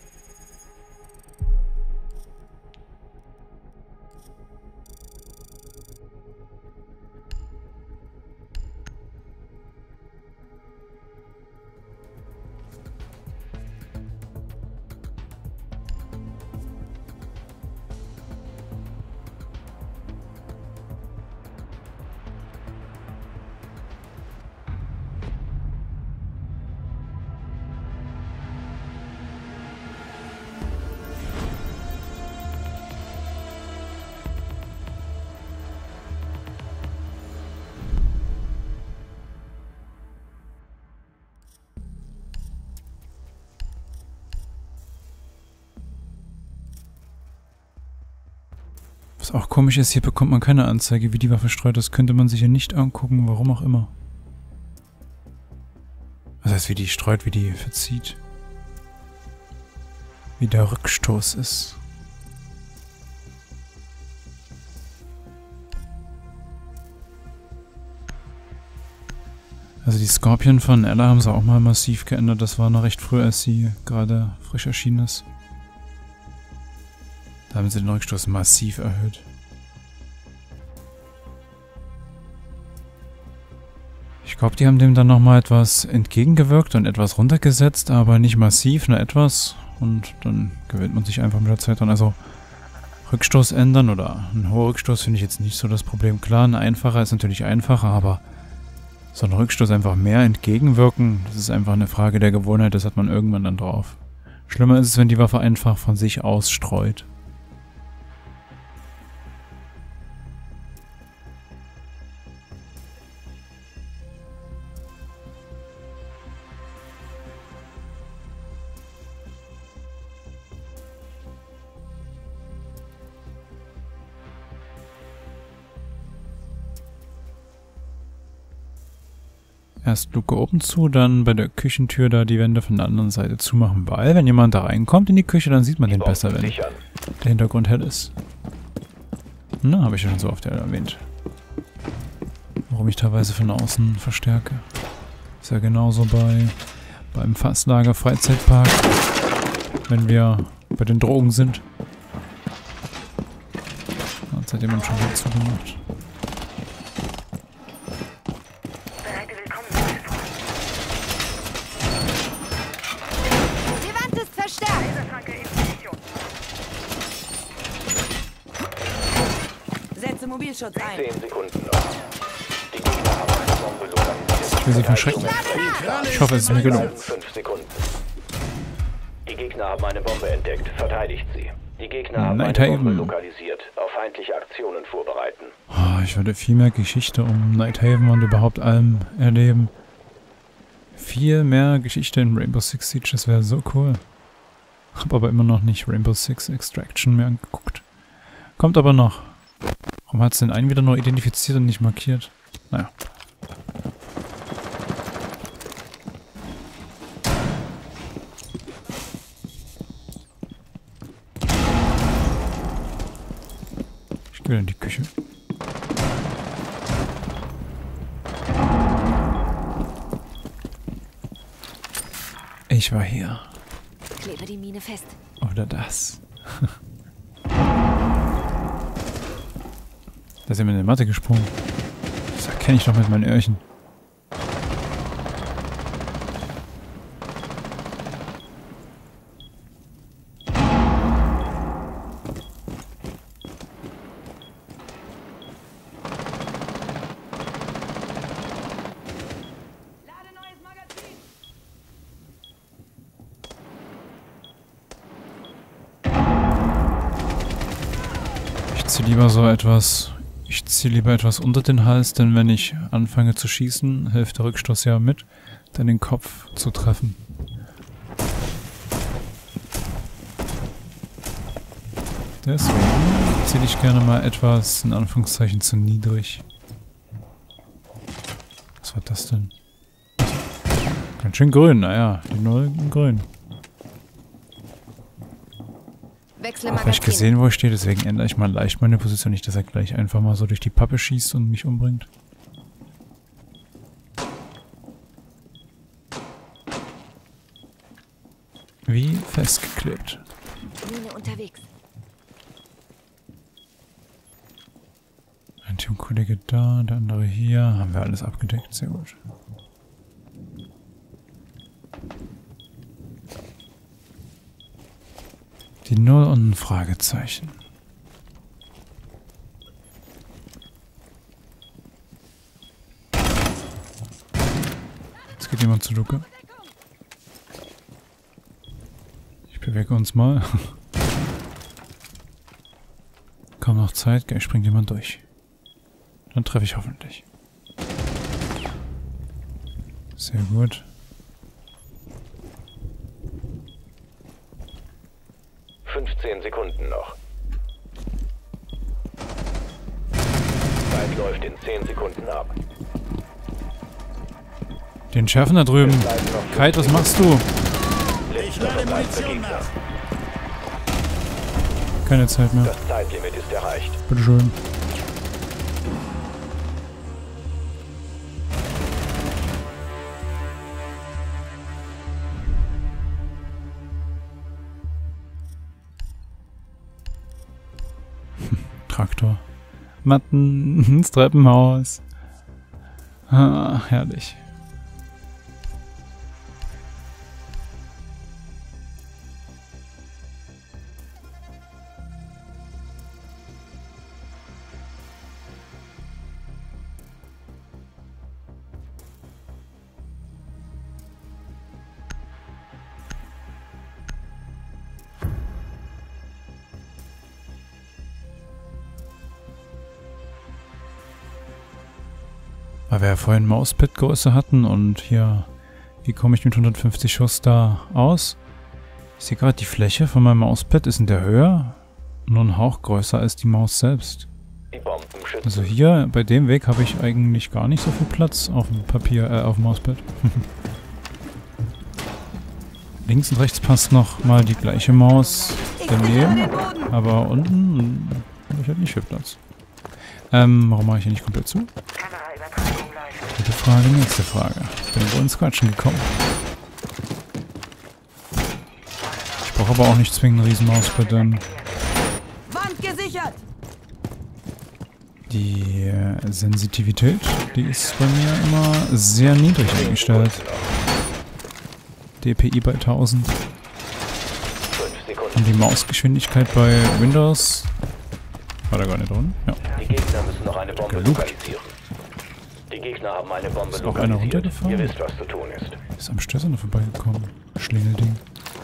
Was auch komisch ist, hier bekommt man keine Anzeige, wie die Waffe streut. Das könnte man sich hier nicht angucken, warum auch immer. Das heißt, wie die streut, wie die verzieht. Wie der Rückstoß ist. Also die Scorpion von Ella haben sie auch mal massiv geändert. Das war noch recht früh, als sie gerade frisch erschienen ist. Da haben sie den Rückstoß massiv erhöht. Ich glaube, die haben dem dann nochmal etwas entgegengewirkt und etwas runtergesetzt, aber nicht massiv, nur etwas. Und dann gewöhnt man sich einfach mit der Zeit dran. Also Rückstoß ändern oder ein hoher Rückstoß finde ich jetzt nicht so das Problem. Klar, ein einfacher ist natürlich einfacher, aber so ein Rückstoß einfach mehr entgegenwirken, das ist einfach eine Frage der Gewohnheit, das hat man irgendwann dann drauf. Schlimmer ist es, wenn die Waffe einfach von sich aus streut. Erst Luke oben zu, dann bei der Küchentür da die Wände von der anderen Seite zumachen, weil wenn jemand da reinkommt in die Küche, dann sieht man den besser, wenn der Hintergrund hell ist. Na, habe ich ja schon so oft erwähnt. Warum ich teilweise von außen verstärke. Ist ja genauso beim Fasslager Freizeitpark, wenn wir bei den Drogen sind. Jetzt hat jemand schon wieder zugemacht. Setze Mobilschutz ein. 10 Sekunden noch. Die Gegner haben eine Bombe lokalisiert. Ich will sie verschrecken. Ich hoffe, es ist mir gelungen. 5 Sekunden. Die Gegner haben eine Bombe entdeckt. Verteidigt sie. Die Gegner haben eine Bombe lokalisiert. Auf feindliche Aktionen vorbereiten. Oh, ich würde viel mehr Geschichte um Nighthaven und überhaupt allem erleben. Viel mehr Geschichte in Rainbow Six Siege, das wäre so cool. Hab aber immer noch nicht Rainbow Six Extraction mehr angeguckt. Kommt aber noch. Warum hat es den einen wieder nur identifiziert und nicht markiert? Naja. Ich gehe in die Küche. Ich war hier. Klebe die Mine fest. Oder das. Da ist jemand in die Matte gesprungen. Das erkenne ich doch mit meinen Öhrchen. Ich ziehe lieber etwas unter den Hals, denn wenn ich anfange zu schießen, hilft der Rückstoß ja mit, dann den Kopf zu treffen. Deswegen ziehe ich gerne mal etwas, in Anführungszeichen, zu niedrig. Was war das denn? Ganz schön grün, naja, die Null in grün. Habe ich gesehen, wo er steht, deswegen ändere ich mal leicht meine Position, nicht, dass er gleich einfach mal so durch die Pappe schießt und mich umbringt. Wie festgeklebt. Mine unterwegs. Ein Teamkollege da, der andere hier. Haben wir alles abgedeckt, sehr gut. Die Null und ein Fragezeichen. Jetzt geht jemand zu Luke. Ich bewege uns mal. Kaum noch Zeit, gleich springt jemand durch. Dann treffe ich hoffentlich. Sehr gut. 15 Sekunden noch. Zeit läuft in 10 Sekunden ab. Den Schärfen da drüben. Kite, was machst du? Ich lade Munition nach. Keine Zeit mehr. Das Zeitlimit ist erreicht. Bitteschön. Traktor. Matten, ins Treppenhaus. Ah, herrlich. Weil wir ja vorhin Mauspad-Größe hatten und hier, wie komme ich mit 150 Schuss da aus? Ich sehe gerade, die Fläche von meinem Mauspad ist in der Höhe nur ein Hauch größer als die Maus selbst. Also hier, bei dem Weg habe ich eigentlich gar nicht so viel Platz auf dem Papier, auf dem Mauspad. Links und rechts passt noch mal die gleiche Maus daneben, aber unten habe ich halt nicht viel Platz. Warum mache ich hier nicht komplett zu? Gute Frage, nächste Frage. Ich bin wohl ins Quatschen gekommen. Ich brauche aber auch nicht zwingend ein Riesenmauspad, denn Wand gesichert! die Sensitivität, die ist bei mir immer sehr niedrig eingestellt. DPI bei 1000. Und die Mausgeschwindigkeit bei Windows war da gar nicht drin. Ja. Die Gegner müssen noch eine Bombe lokalisieren. Die Gegner haben eine Bombe ist auch einer runtergefahren? Ihr wisst, was zu tun ist. Ist am Stößer noch vorbeigekommen. Schlingelding.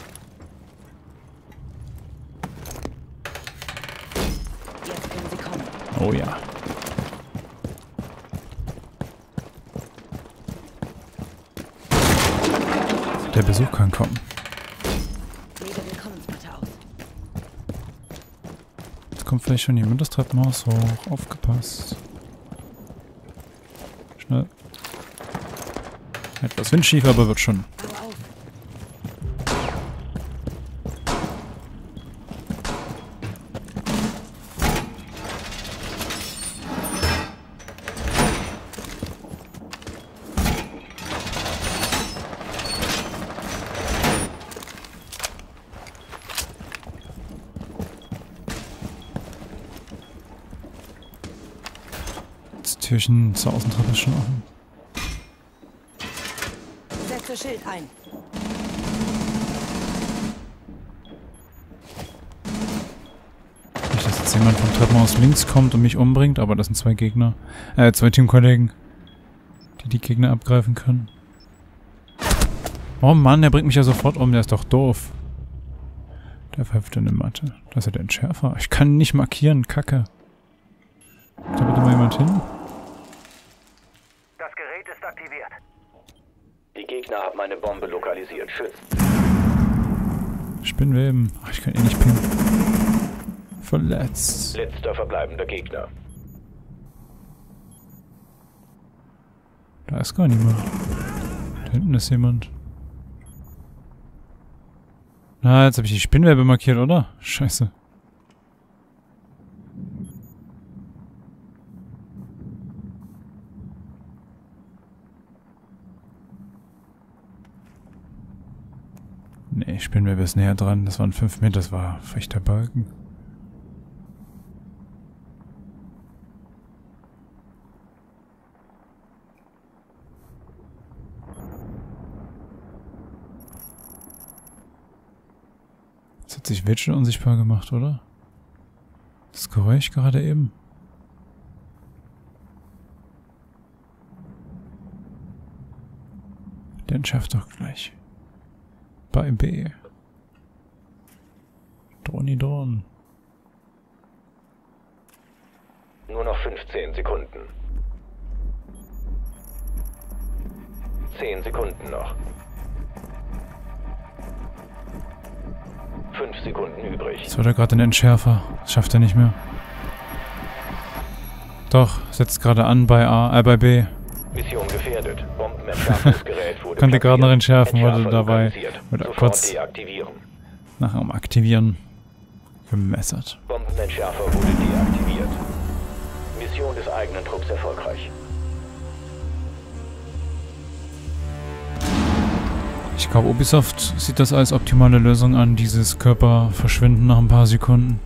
Jetzt können sie kommen. Oh ja. Der Besuch kann kommen. Lege Willkommensmatte aus. Jetzt kommt vielleicht schon jemand das Treppenhaus hoch. Aufgepasst. Schnell. Etwas windschief, aber wird schon. Hau auf. Türchen zur Außentreppe ist schon offen. Setze Schild ein. Nicht, dass jetzt jemand vom Treppenhaus links kommt und mich umbringt, aber das sind zwei Gegner. Zwei Teamkollegen, die die Gegner abgreifen können. Oh Mann, der bringt mich ja sofort um, der ist doch doof. Der pfeift in der Matte. Das ist ja der Entschärfer. Ich kann nicht markieren, Kacke. Da bitte mal jemand hin. Das Gerät ist aktiviert. Die Gegner haben eine Bombe lokalisiert. Schützt. Spinnweben. Ach, ich kann eh nicht pingen. Verletzt. Letzter verbleibender Gegner. Da ist gar niemand. Da hinten ist jemand. Na, jetzt habe ich die Spinnwebe markiert, oder? Scheiße. Nee, Spinnwebe ist näher dran. Das waren 5 Meter, das war fechter Balken. Jetzt hat sich Witch schon unsichtbar gemacht, oder? Das Geräusch gerade eben. Der entschärft doch gleich. Bei B. Droni. Nur noch 15 Sekunden. 10 Sekunden noch. 5 Sekunden übrig. Jetzt wird er gerade den Entschärfer. Das schafft er nicht mehr. Doch, setzt gerade an bei B. Mission gefährdet. Bombenentschärfungsgerät wurde Konnte gerade noch entschärfen, Entschärfer wurde dabei lokalisiert. oder Sofort kurz deaktivieren. nach dem Aktivieren gemessert. Bombenentschärfer wurde deaktiviert. Mission des eigenen Trupps erfolgreich. Ich glaube, Ubisoft sieht das als optimale Lösung an, dieses Körperverschwinden nach ein paar Sekunden.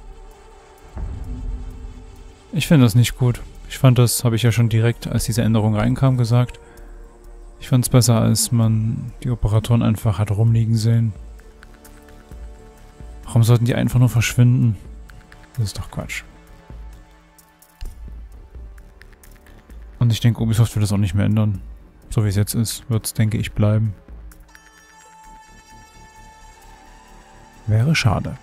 Ich finde das nicht gut. Ich fand das, habe ich ja schon direkt, als diese Änderung reinkam, gesagt. Ich fand es besser, als man die Operatoren einfach hat rumliegen sehen. Warum sollten die einfach nur verschwinden? Das ist doch Quatsch. Und ich denke, Ubisoft wird das auch nicht mehr ändern. So wie es jetzt ist, wird es, denke ich, bleiben. Wäre schade.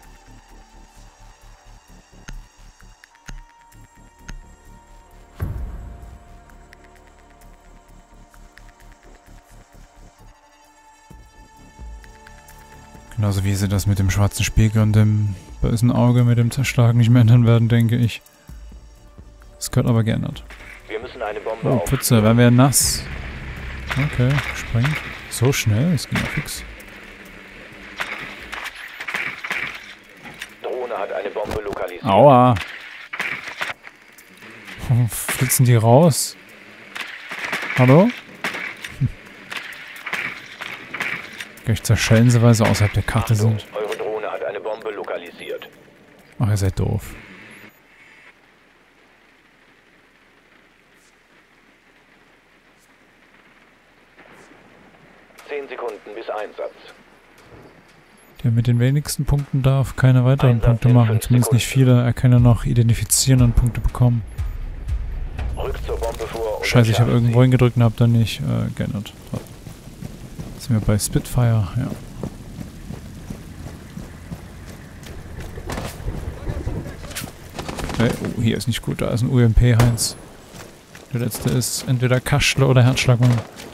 Genauso wie sie das mit dem schwarzen Spiegel und dem bösen Auge mit dem Zerschlagen nicht mehr ändern werden, denke ich. Das gehört aber geändert. Wir müssen eine Bombe Oh, Pfütze, werden wir nass. Okay, sprengt. So schnell, es ging ja fix. Drohne hat eine Bombe lokalisiert. Aua. Warum flitzen die raus? Hallo? Gleich zerschellen sie, weil sie außerhalb der Karte Achtung, sind. eure Drohne hat eine Bombe lokalisiert. Ach, ihr seid doof. Sekunden bis Einsatz. Der mit den wenigsten Punkten darf keine weiteren Einsatz Punkte in machen. 5 Zumindest nicht Sekunden. viele. Er kann ja noch identifizieren und Punkte bekommen. Rückt zur Bombe vor und Scheiße, ich habe entschärft irgendwo sie. hingedrückt und habe dann nicht geändert. So. Jetzt sind wir bei Spitfire, ja. Okay. Oh, hier ist nicht gut. Da ist ein UMP, Heinz. Der letzte ist entweder Kaschle oder Herzschlagmann.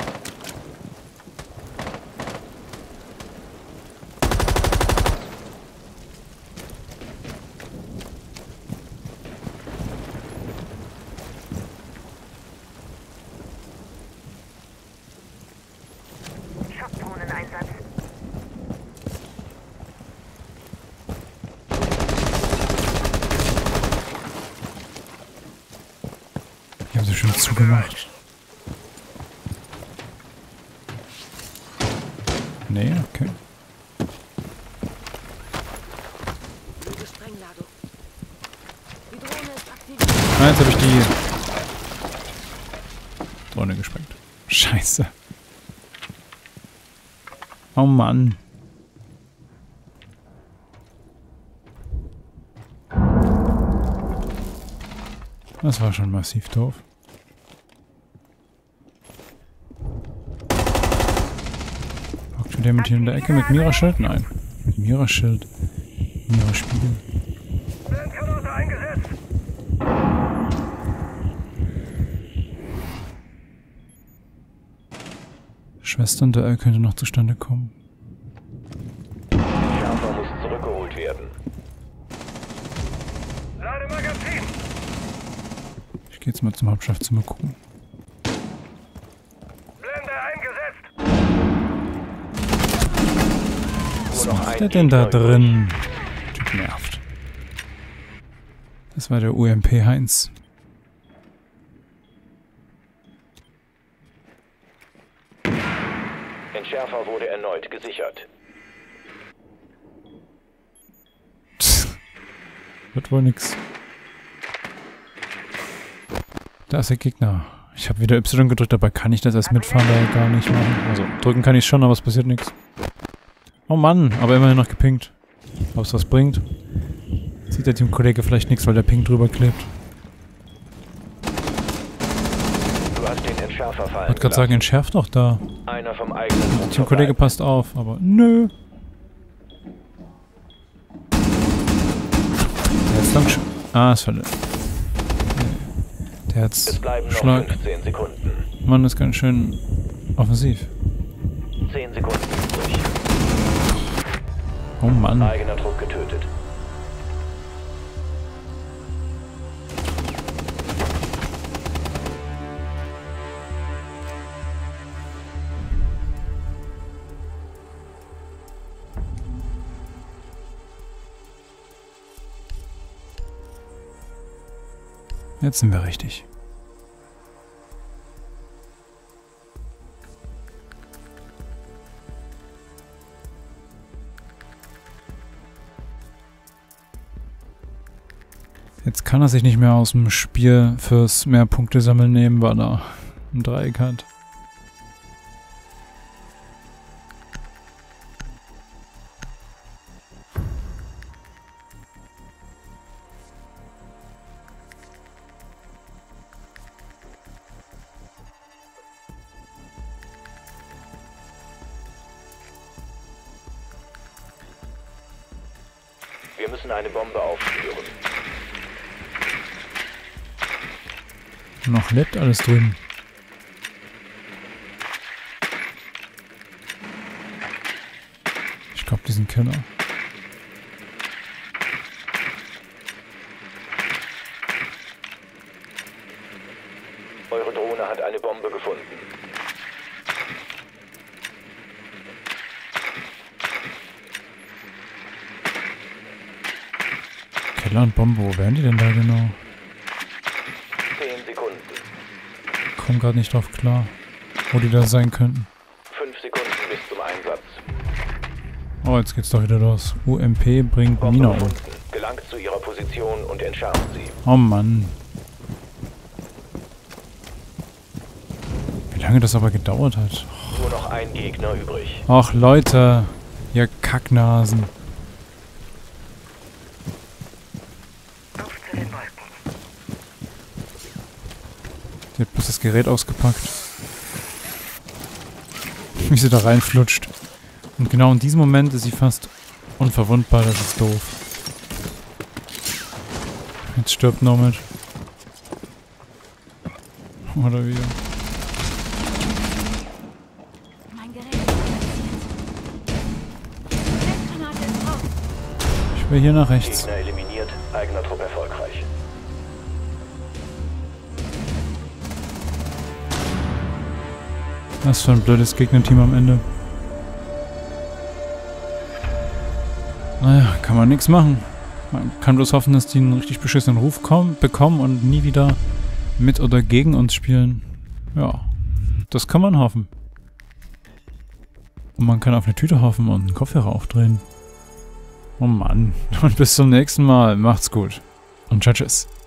Schockdrohneneinsatz. Die haben sie schon zugemacht. Nee, okay. Sprengladung. Die Drohne ist aktiviert. Ah, jetzt habe ich die Drohne gesprengt. Scheiße. Oh Mann. Das war schon massiv doof. Hockt der mit hier in der Ecke mit Mira-Schild? Nein. Mit Mira-Schild. Mira-Spiegel. Schwestern-Duell könnte noch zustande kommen. Schärfer muss zurückgeholt werden. Ich gehe jetzt mal zum Hauptschaftzimmer gucken. Was macht der denn da drin? Typ nervt. Das war der UMP Heinz. Entschärfer wurde erneut gesichert. Wird wohl nix. Da ist der Gegner. Ich habe wieder Y gedrückt, dabei kann ich das als Mitfahrer gar nicht machen. Also drücken kann ich schon, aber es passiert nichts. Oh Mann, aber immerhin noch gepinkt. Ob es was bringt? Sieht der Teamkollege vielleicht nichts, weil der Ping drüber klebt. Du hast den Entschärfer fallen Ich wollte gerade sagen, entschärft doch da. Einer vom eigenen Der Teamkollege passt auf, aber nö. Der hat's lang schon. Ah, ist verletzt. Der hat's Es bleiben noch Schlag. 15 Sekunden. Mann ist ganz schön offensiv. 10 Sekunden übrig. Oh Mann. Eigener Druck getötet. Jetzt sind wir richtig. Jetzt kann er sich nicht mehr aus dem Spiel fürs mehr Punkte sammeln nehmen, weil er ein Dreieck hat. Wir müssen eine Bombe aufspüren. Noch lebt alles drüben. Ich glaube, die sind Killer. Eure Drohne hat eine Bombe gefunden. Keller und Bombe, wo wären die denn da genau? 10 Sekunden. Komm gerade nicht drauf klar, wo die da sein könnten. 5 Sekunden bis zum Einsatz. Oh, jetzt geht's doch wieder los. UMP bringt Bombe Mina um. gefunden. Gelangt zu ihrer Position und entschärft sie. Oh Mann. Wie lange das aber gedauert hat. Nur noch ein Gegner übrig. Ach Leute, ihr Kacknasen. Die hat bloß das Gerät ausgepackt. Wie sie da reinflutscht. Und genau in diesem Moment ist sie fast unverwundbar, das ist doof. Jetzt stirbt Nomad. Oder wie? Mein Gerät ist Granate ist raus. Ich will hier nach rechts. Gegner eliminiert, eigener Trupp erfolgreich. Was für ein blödes Gegnerteam am Ende. Naja, kann man nichts machen. Man kann bloß hoffen, dass die einen richtig beschissenen Ruf bekommen und nie wieder mit oder gegen uns spielen. Ja, das kann man hoffen. Und man kann auf eine Tüte hoffen und einen Kopfhörer aufdrehen. Oh Mann. Und bis zum nächsten Mal. Macht's gut. Und tschüss.